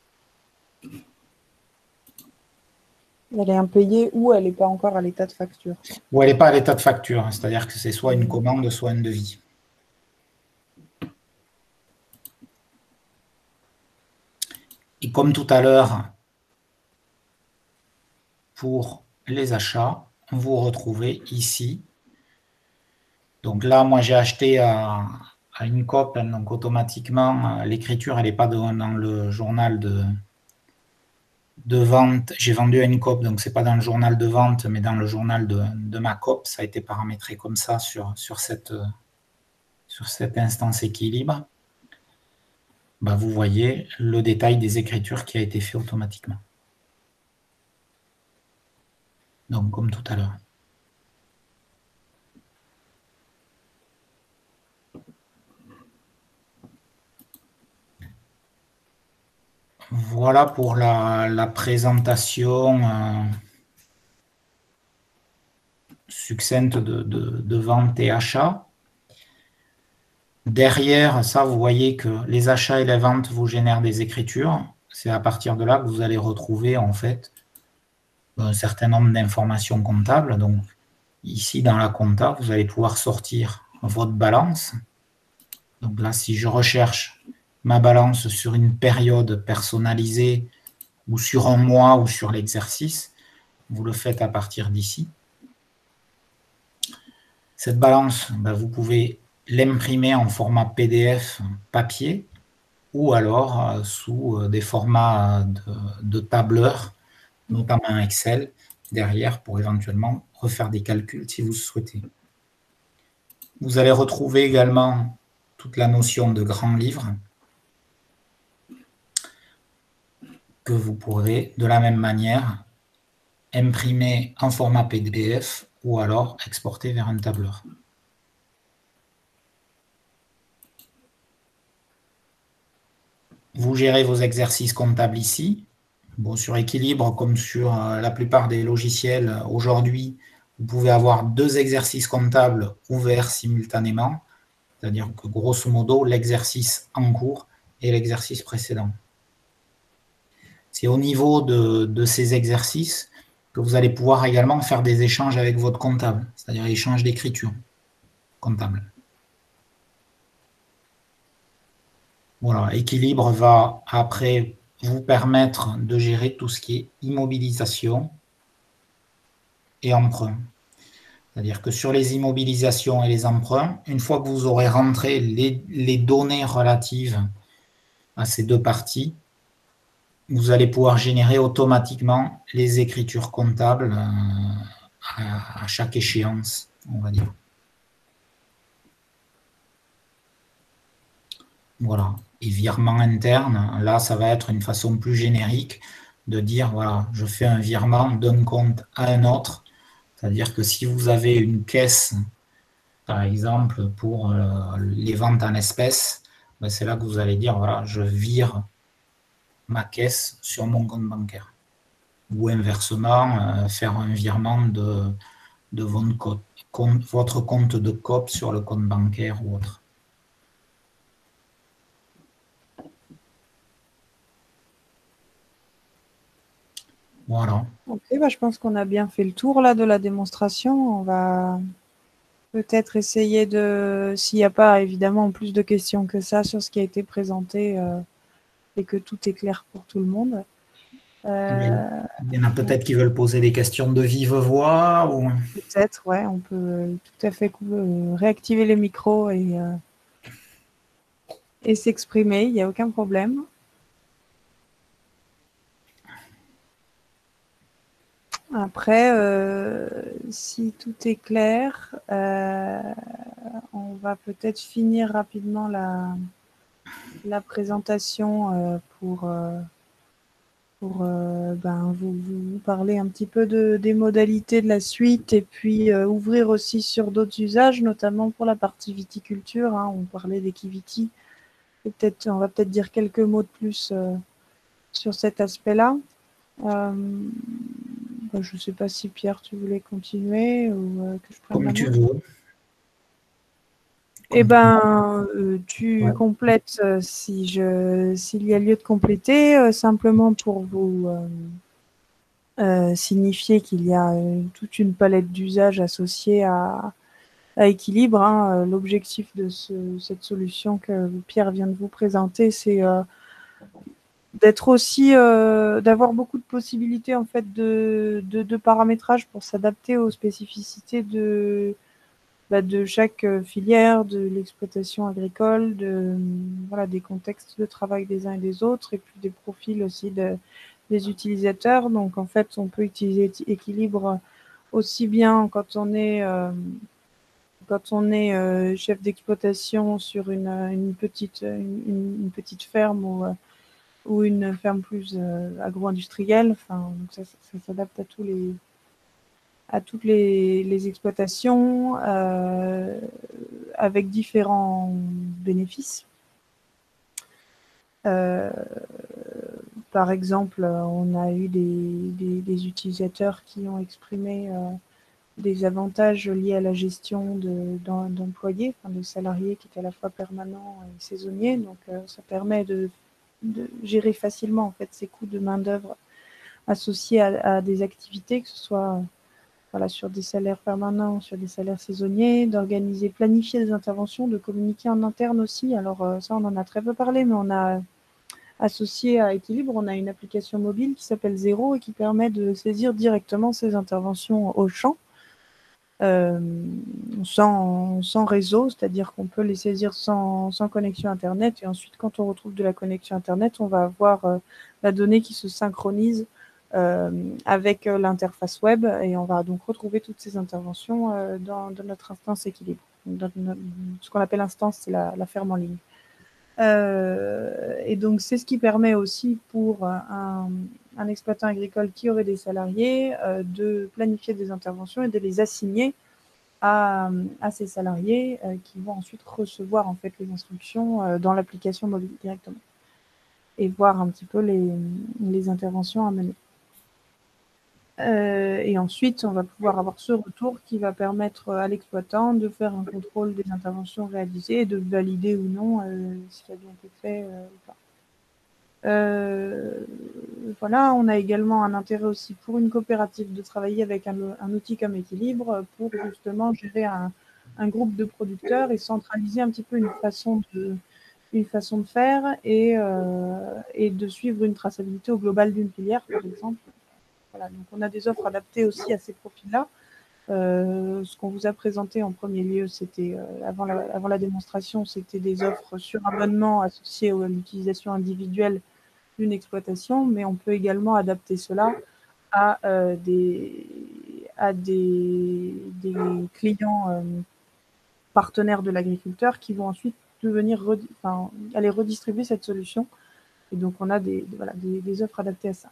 Elle est impayée ou elle n'est pas encore à l'état de facture. Ou elle n'est pas à l'état de facture, hein, c'est-à-dire que c'est soit une commande, soit un devis. Et comme tout à l'heure, pour les achats, vous retrouvez ici. Donc là, moi, j'ai acheté à une COP, donc automatiquement, l'écriture, elle n'est pas dans le journal de vente. J'ai vendu à une COP, donc ce n'est pas dans le journal de vente, mais dans le journal de ma COP. Ça a été paramétré comme ça sur cette instance équilibre. Ben, vous voyez le détail des écritures qui a été fait automatiquement. Donc, comme tout à l'heure. Voilà pour la présentation succincte de vente et achat. Derrière ça, vous voyez que les achats et les ventes vous génèrent des écritures. C'est à partir de là que vous allez retrouver en fait un certain nombre d'informations comptables. Donc ici dans la compta, vous allez pouvoir sortir votre balance. Donc là, si je recherche ma balance sur une période personnalisée ou sur un mois ou sur l'exercice, vous le faites à partir d'ici. Cette balance, vous pouvez l'imprimer en format PDF papier ou alors sous des formats de tableur, notamment Excel, derrière pour éventuellement refaire des calculs si vous souhaitez. Vous allez retrouver également toute la notion de grand livre que vous pourrez de la même manière imprimer en format PDF ou alors exporter vers un tableur. Vous gérez vos exercices comptables ici. Bon, sur Équilibre, comme sur la plupart des logiciels aujourd'hui, vous pouvez avoir 2 exercices comptables ouverts simultanément, c'est-à-dire que grosso modo, l'exercice en cours et l'exercice précédent. C'est au niveau de ces exercices que vous allez pouvoir également faire des échanges avec votre comptable, c'est-à-dire échange d'écriture comptable. Voilà, Équilibre va après vous permettre de gérer tout ce qui est immobilisation et emprunt. C'est-à-dire que sur les immobilisations et les emprunts, une fois que vous aurez rentré les données relatives à ces 2 parties, vous allez pouvoir générer automatiquement les écritures comptables à chaque échéance, on va dire. Voilà. Et virement interne, là, ça va être une façon plus générique de dire, voilà, je fais un virement d'un compte à un autre. C'est-à-dire que si vous avez une caisse, par exemple, pour les ventes en espèces, c'est là que vous allez dire, voilà, je vire ma caisse sur mon compte bancaire. Ou inversement, faire un virement de votre compte de COP sur le compte bancaire ou autre. Voilà. Ok, je pense qu'on a bien fait le tour là de la démonstration. On va peut-être essayer de, s'il n'y a pas évidemment plus de questions que ça sur ce qui a été présenté et que tout est clair pour tout le monde. Il y en a peut-être qui veulent poser des questions de vive voix ou... Peut-être, ouais, on peut tout à fait réactiver les micros et s'exprimer, il n'y a aucun problème. Après, si tout est clair, on va peut-être finir rapidement la présentation pour vous parler un petit peu des modalités de la suite et puis ouvrir aussi sur d'autres usages, notamment pour la partie viticulture. On parlait d'Equiviti. On va peut-être dire quelques mots de plus sur cet aspect-là. Je ne sais pas si Pierre, tu voulais continuer ou que je prenne Comme tu veux. Eh ben, tu complètes s'il y a lieu de compléter, simplement pour vous signifier qu'il y a toute une palette d'usages associés à Équilibre. L'objectif de cette solution que Pierre vient de vous présenter, c'est d'être aussi, d'avoir beaucoup de possibilités en fait de paramétrage pour s'adapter aux spécificités de chaque filière, de l'exploitation agricole, des contextes de travail des uns et des autres, et puis des profils aussi des utilisateurs. Donc en fait, on peut utiliser Équilibre aussi bien quand on est chef d'exploitation sur une petite ferme ou une ferme plus agro-industrielle. Donc ça s'adapte à toutes les exploitations avec différents bénéfices. Par exemple, on a eu des utilisateurs qui ont exprimé des avantages liés à la gestion d'employés, enfin, de salariés qui étaient à la fois permanents et saisonniers. Donc, ça permet de gérer facilement en fait ces coûts de main-d'œuvre associés à des activités, que ce soit voilà, sur des salaires permanents, sur des salaires saisonniers, d'organiser, planifier des interventions, de communiquer en interne aussi. Alors ça, on en a très peu parlé, mais on a associé à Équilibre, on a une application mobile qui s'appelle Zéro et qui permet de saisir directement ces interventions au champ, sans réseau, c'est-à-dire qu'on peut les saisir sans connexion Internet. Et ensuite, quand on retrouve de la connexion Internet, on va avoir la donnée qui se synchronise avec l'interface web, et on va donc retrouver toutes ces interventions dans notre instance Équilibre. Ce qu'on appelle instance, c'est la ferme en ligne. Et donc, c'est ce qui permet aussi pour un exploitant agricole qui aurait des salariés de planifier des interventions et de les assigner à ces salariés qui vont ensuite recevoir en fait les instructions dans l'application mobile directement et voir un petit peu les interventions à mener. Et ensuite, on va pouvoir avoir ce retour qui va permettre à l'exploitant de faire un contrôle des interventions réalisées et de valider ou non ce qui a bien été fait ou pas. Voilà, on a également un intérêt aussi pour une coopérative de travailler avec un outil comme Équilibre pour justement gérer un groupe de producteurs et centraliser un petit peu une façon de faire et de suivre une traçabilité au global d'une filière, par exemple. Voilà, donc on a des offres adaptées aussi à ces profils-là. Ce qu'on vous a présenté en premier lieu, c'était avant la démonstration, c'était des offres sur abonnement associées à l'utilisation individuelle d'une exploitation, mais on peut également adapter cela à des clients partenaires de l'agriculteur qui vont ensuite aller redistribuer cette solution. Et donc, on a des offres adaptées à ça.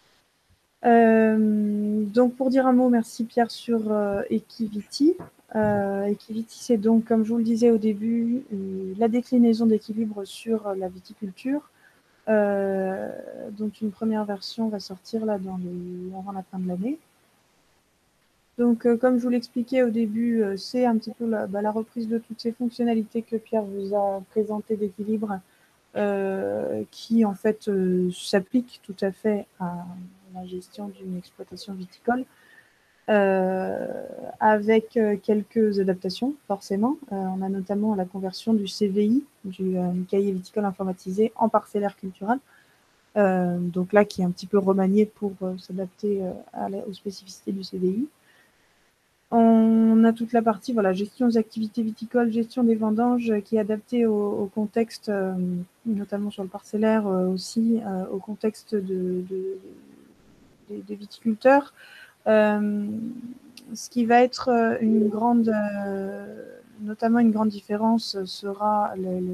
Donc, pour dire un mot, merci Pierre sur Equiviti. Equiviti, c'est donc, comme je vous le disais au début, la déclinaison d'Équilibre sur la viticulture. Donc, une première version va sortir là avant la fin de l'année. Donc, comme je vous l'expliquais au début, c'est un petit peu la reprise de toutes ces fonctionnalités que Pierre vous a présentées d'Équilibre, qui en fait s'appliquent tout à fait à la gestion d'une exploitation viticole, avec quelques adaptations, forcément. On a notamment la conversion du CVI, du cahier viticole informatisé, en parcellaire culturel. Donc là, qui est un petit peu remanié pour s'adapter aux spécificités du CVI. On a toute la partie gestion des activités viticoles, gestion des vendanges, qui est adaptée au contexte, notamment sur le parcellaire, aussi au contexte des viticulteurs. Ce qui va être notamment une grande différence sera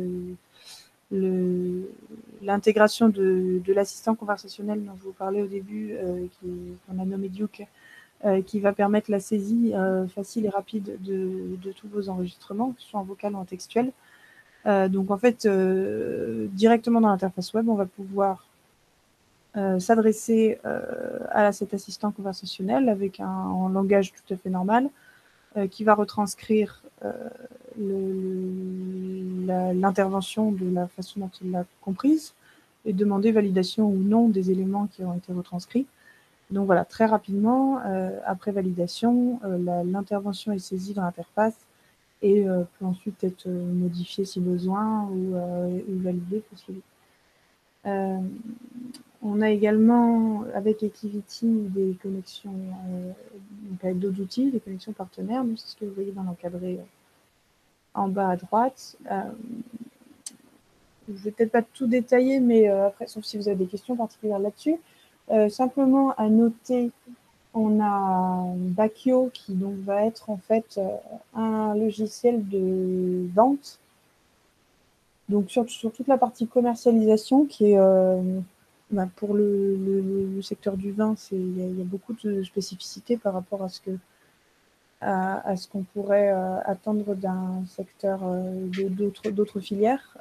l'intégration de l'assistant conversationnel dont je vous parlais au début, qu'on a nommé Duke, qui va permettre la saisie facile et rapide de tous vos enregistrements, que ce soit en vocal ou en textuel. Donc en fait, directement dans l'interface web, on va pouvoir s'adresser à cet assistant conversationnel avec un langage tout à fait normal, qui va retranscrire l'intervention de la façon dont il l'a comprise et demander validation ou non des éléments qui ont été retranscrits. Donc voilà, très rapidement, après validation, l'intervention est saisie dans l'interface et peut ensuite être modifiée si besoin ou validée pour suivi. On a également, avec Equiviti, des connexions avec d'autres outils, des connexions partenaires. C'est ce que vous voyez dans l'encadré en bas à droite. Je ne vais peut-être pas tout détailler, mais après, sauf si vous avez des questions particulières là-dessus. Simplement à noter, on a Bacchio qui donc va être en fait un logiciel de vente. Donc sur toute la partie commercialisation qui est pour le secteur du vin, il y a beaucoup de spécificités par rapport à ce qu'on pourrait attendre d'un secteur d'autres filières.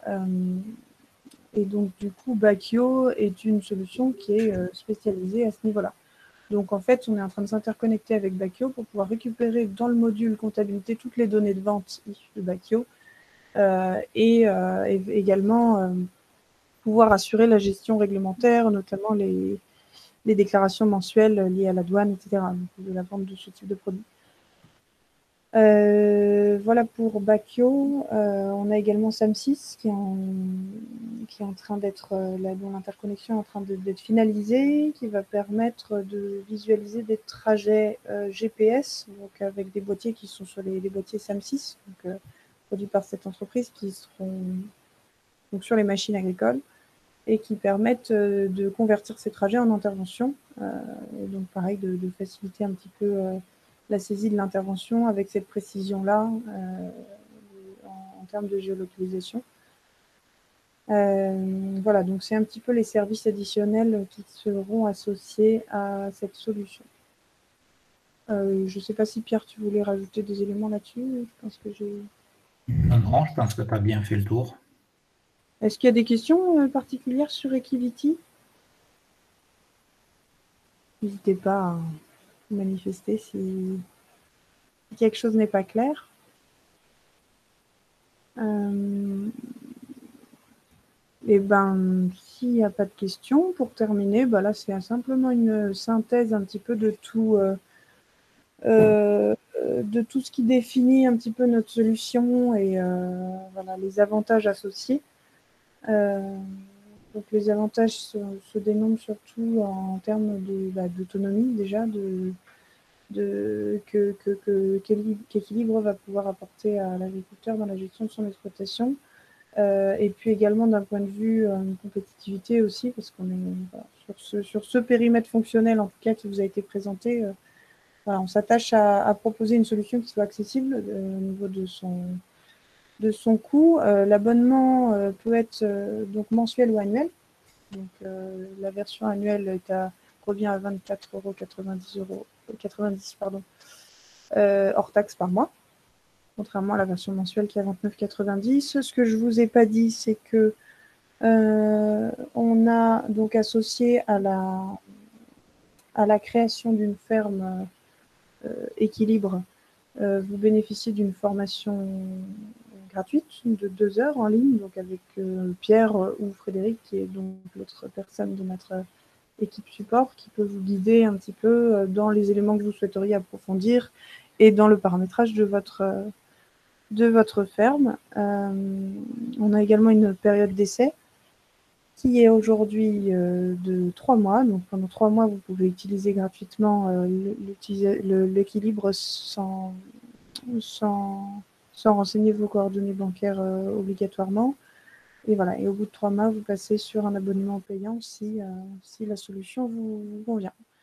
Et donc du coup, Bacchio est une solution qui est spécialisée à ce niveau-là. Donc, en fait, on est en train de s'interconnecter avec Bakio pour pouvoir récupérer dans le module comptabilité toutes les données de vente issues de Bakio et également pouvoir assurer la gestion réglementaire, notamment les déclarations mensuelles liées à la douane, etc., donc de la vente de ce type de produit. Voilà pour Bakio. On a également SAM6 qui est en train d'être, dont l'interconnexion est en train d'être finalisée, qui va permettre de visualiser des trajets GPS, donc avec des boîtiers qui sont sur les boîtiers SAM6, donc, produits par cette entreprise, qui seront donc, sur les machines agricoles et qui permettent de convertir ces trajets en intervention. Et donc, pareil, de faciliter un petit peu la saisie de l'intervention avec cette précision-là en termes de géolocalisation. Voilà, donc c'est un petit peu les services additionnels qui seront associés à cette solution. Je ne sais pas si Pierre, tu voulais rajouter des éléments là-dessus. Je pense que j'ai... Non, je pense que tu as bien fait le tour. Est-ce qu'il y a des questions particulières sur Equivity? N'hésitez pas à manifester si quelque chose n'est pas clair. Et ben, s'il n'y a pas de questions, pour terminer, là, c'est simplement une synthèse un petit peu de tout ce qui définit un petit peu notre solution et voilà, les avantages associés. Donc, les avantages se dénombrent surtout en termes d'autonomie, déjà, qu'Équilibre va pouvoir apporter à l'agriculteur dans la gestion de son exploitation. Et puis également d'un point de vue compétitivité aussi, parce qu'on est sur ce périmètre fonctionnel, en tout cas, qui vous a été présenté. Voilà, on s'attache à proposer une solution qui soit accessible au niveau de son coût. L'abonnement peut être donc mensuel ou annuel. Donc, la version annuelle revient à 24,90 €, hors taxe par mois, contrairement à la version mensuelle qui est à 29,90 €. Ce que je ne vous ai pas dit, c'est que on a donc associé à la création d'une ferme Équilibre, vous bénéficiez d'une formation gratuite de 2 heures en ligne, donc avec Pierre ou Frédéric, qui est donc l'autre personne de notre équipe support, qui peut vous guider un petit peu dans les éléments que vous souhaiteriez approfondir et dans le paramétrage de votre ferme. On a également une période d'essai qui est aujourd'hui de 3 mois. Donc pendant 3 mois, vous pouvez utiliser gratuitement l'Équilibre sans renseigner vos coordonnées bancaires obligatoirement. Et voilà. Et au bout de 3 mois, vous passez sur un abonnement payant si la solution vous convient.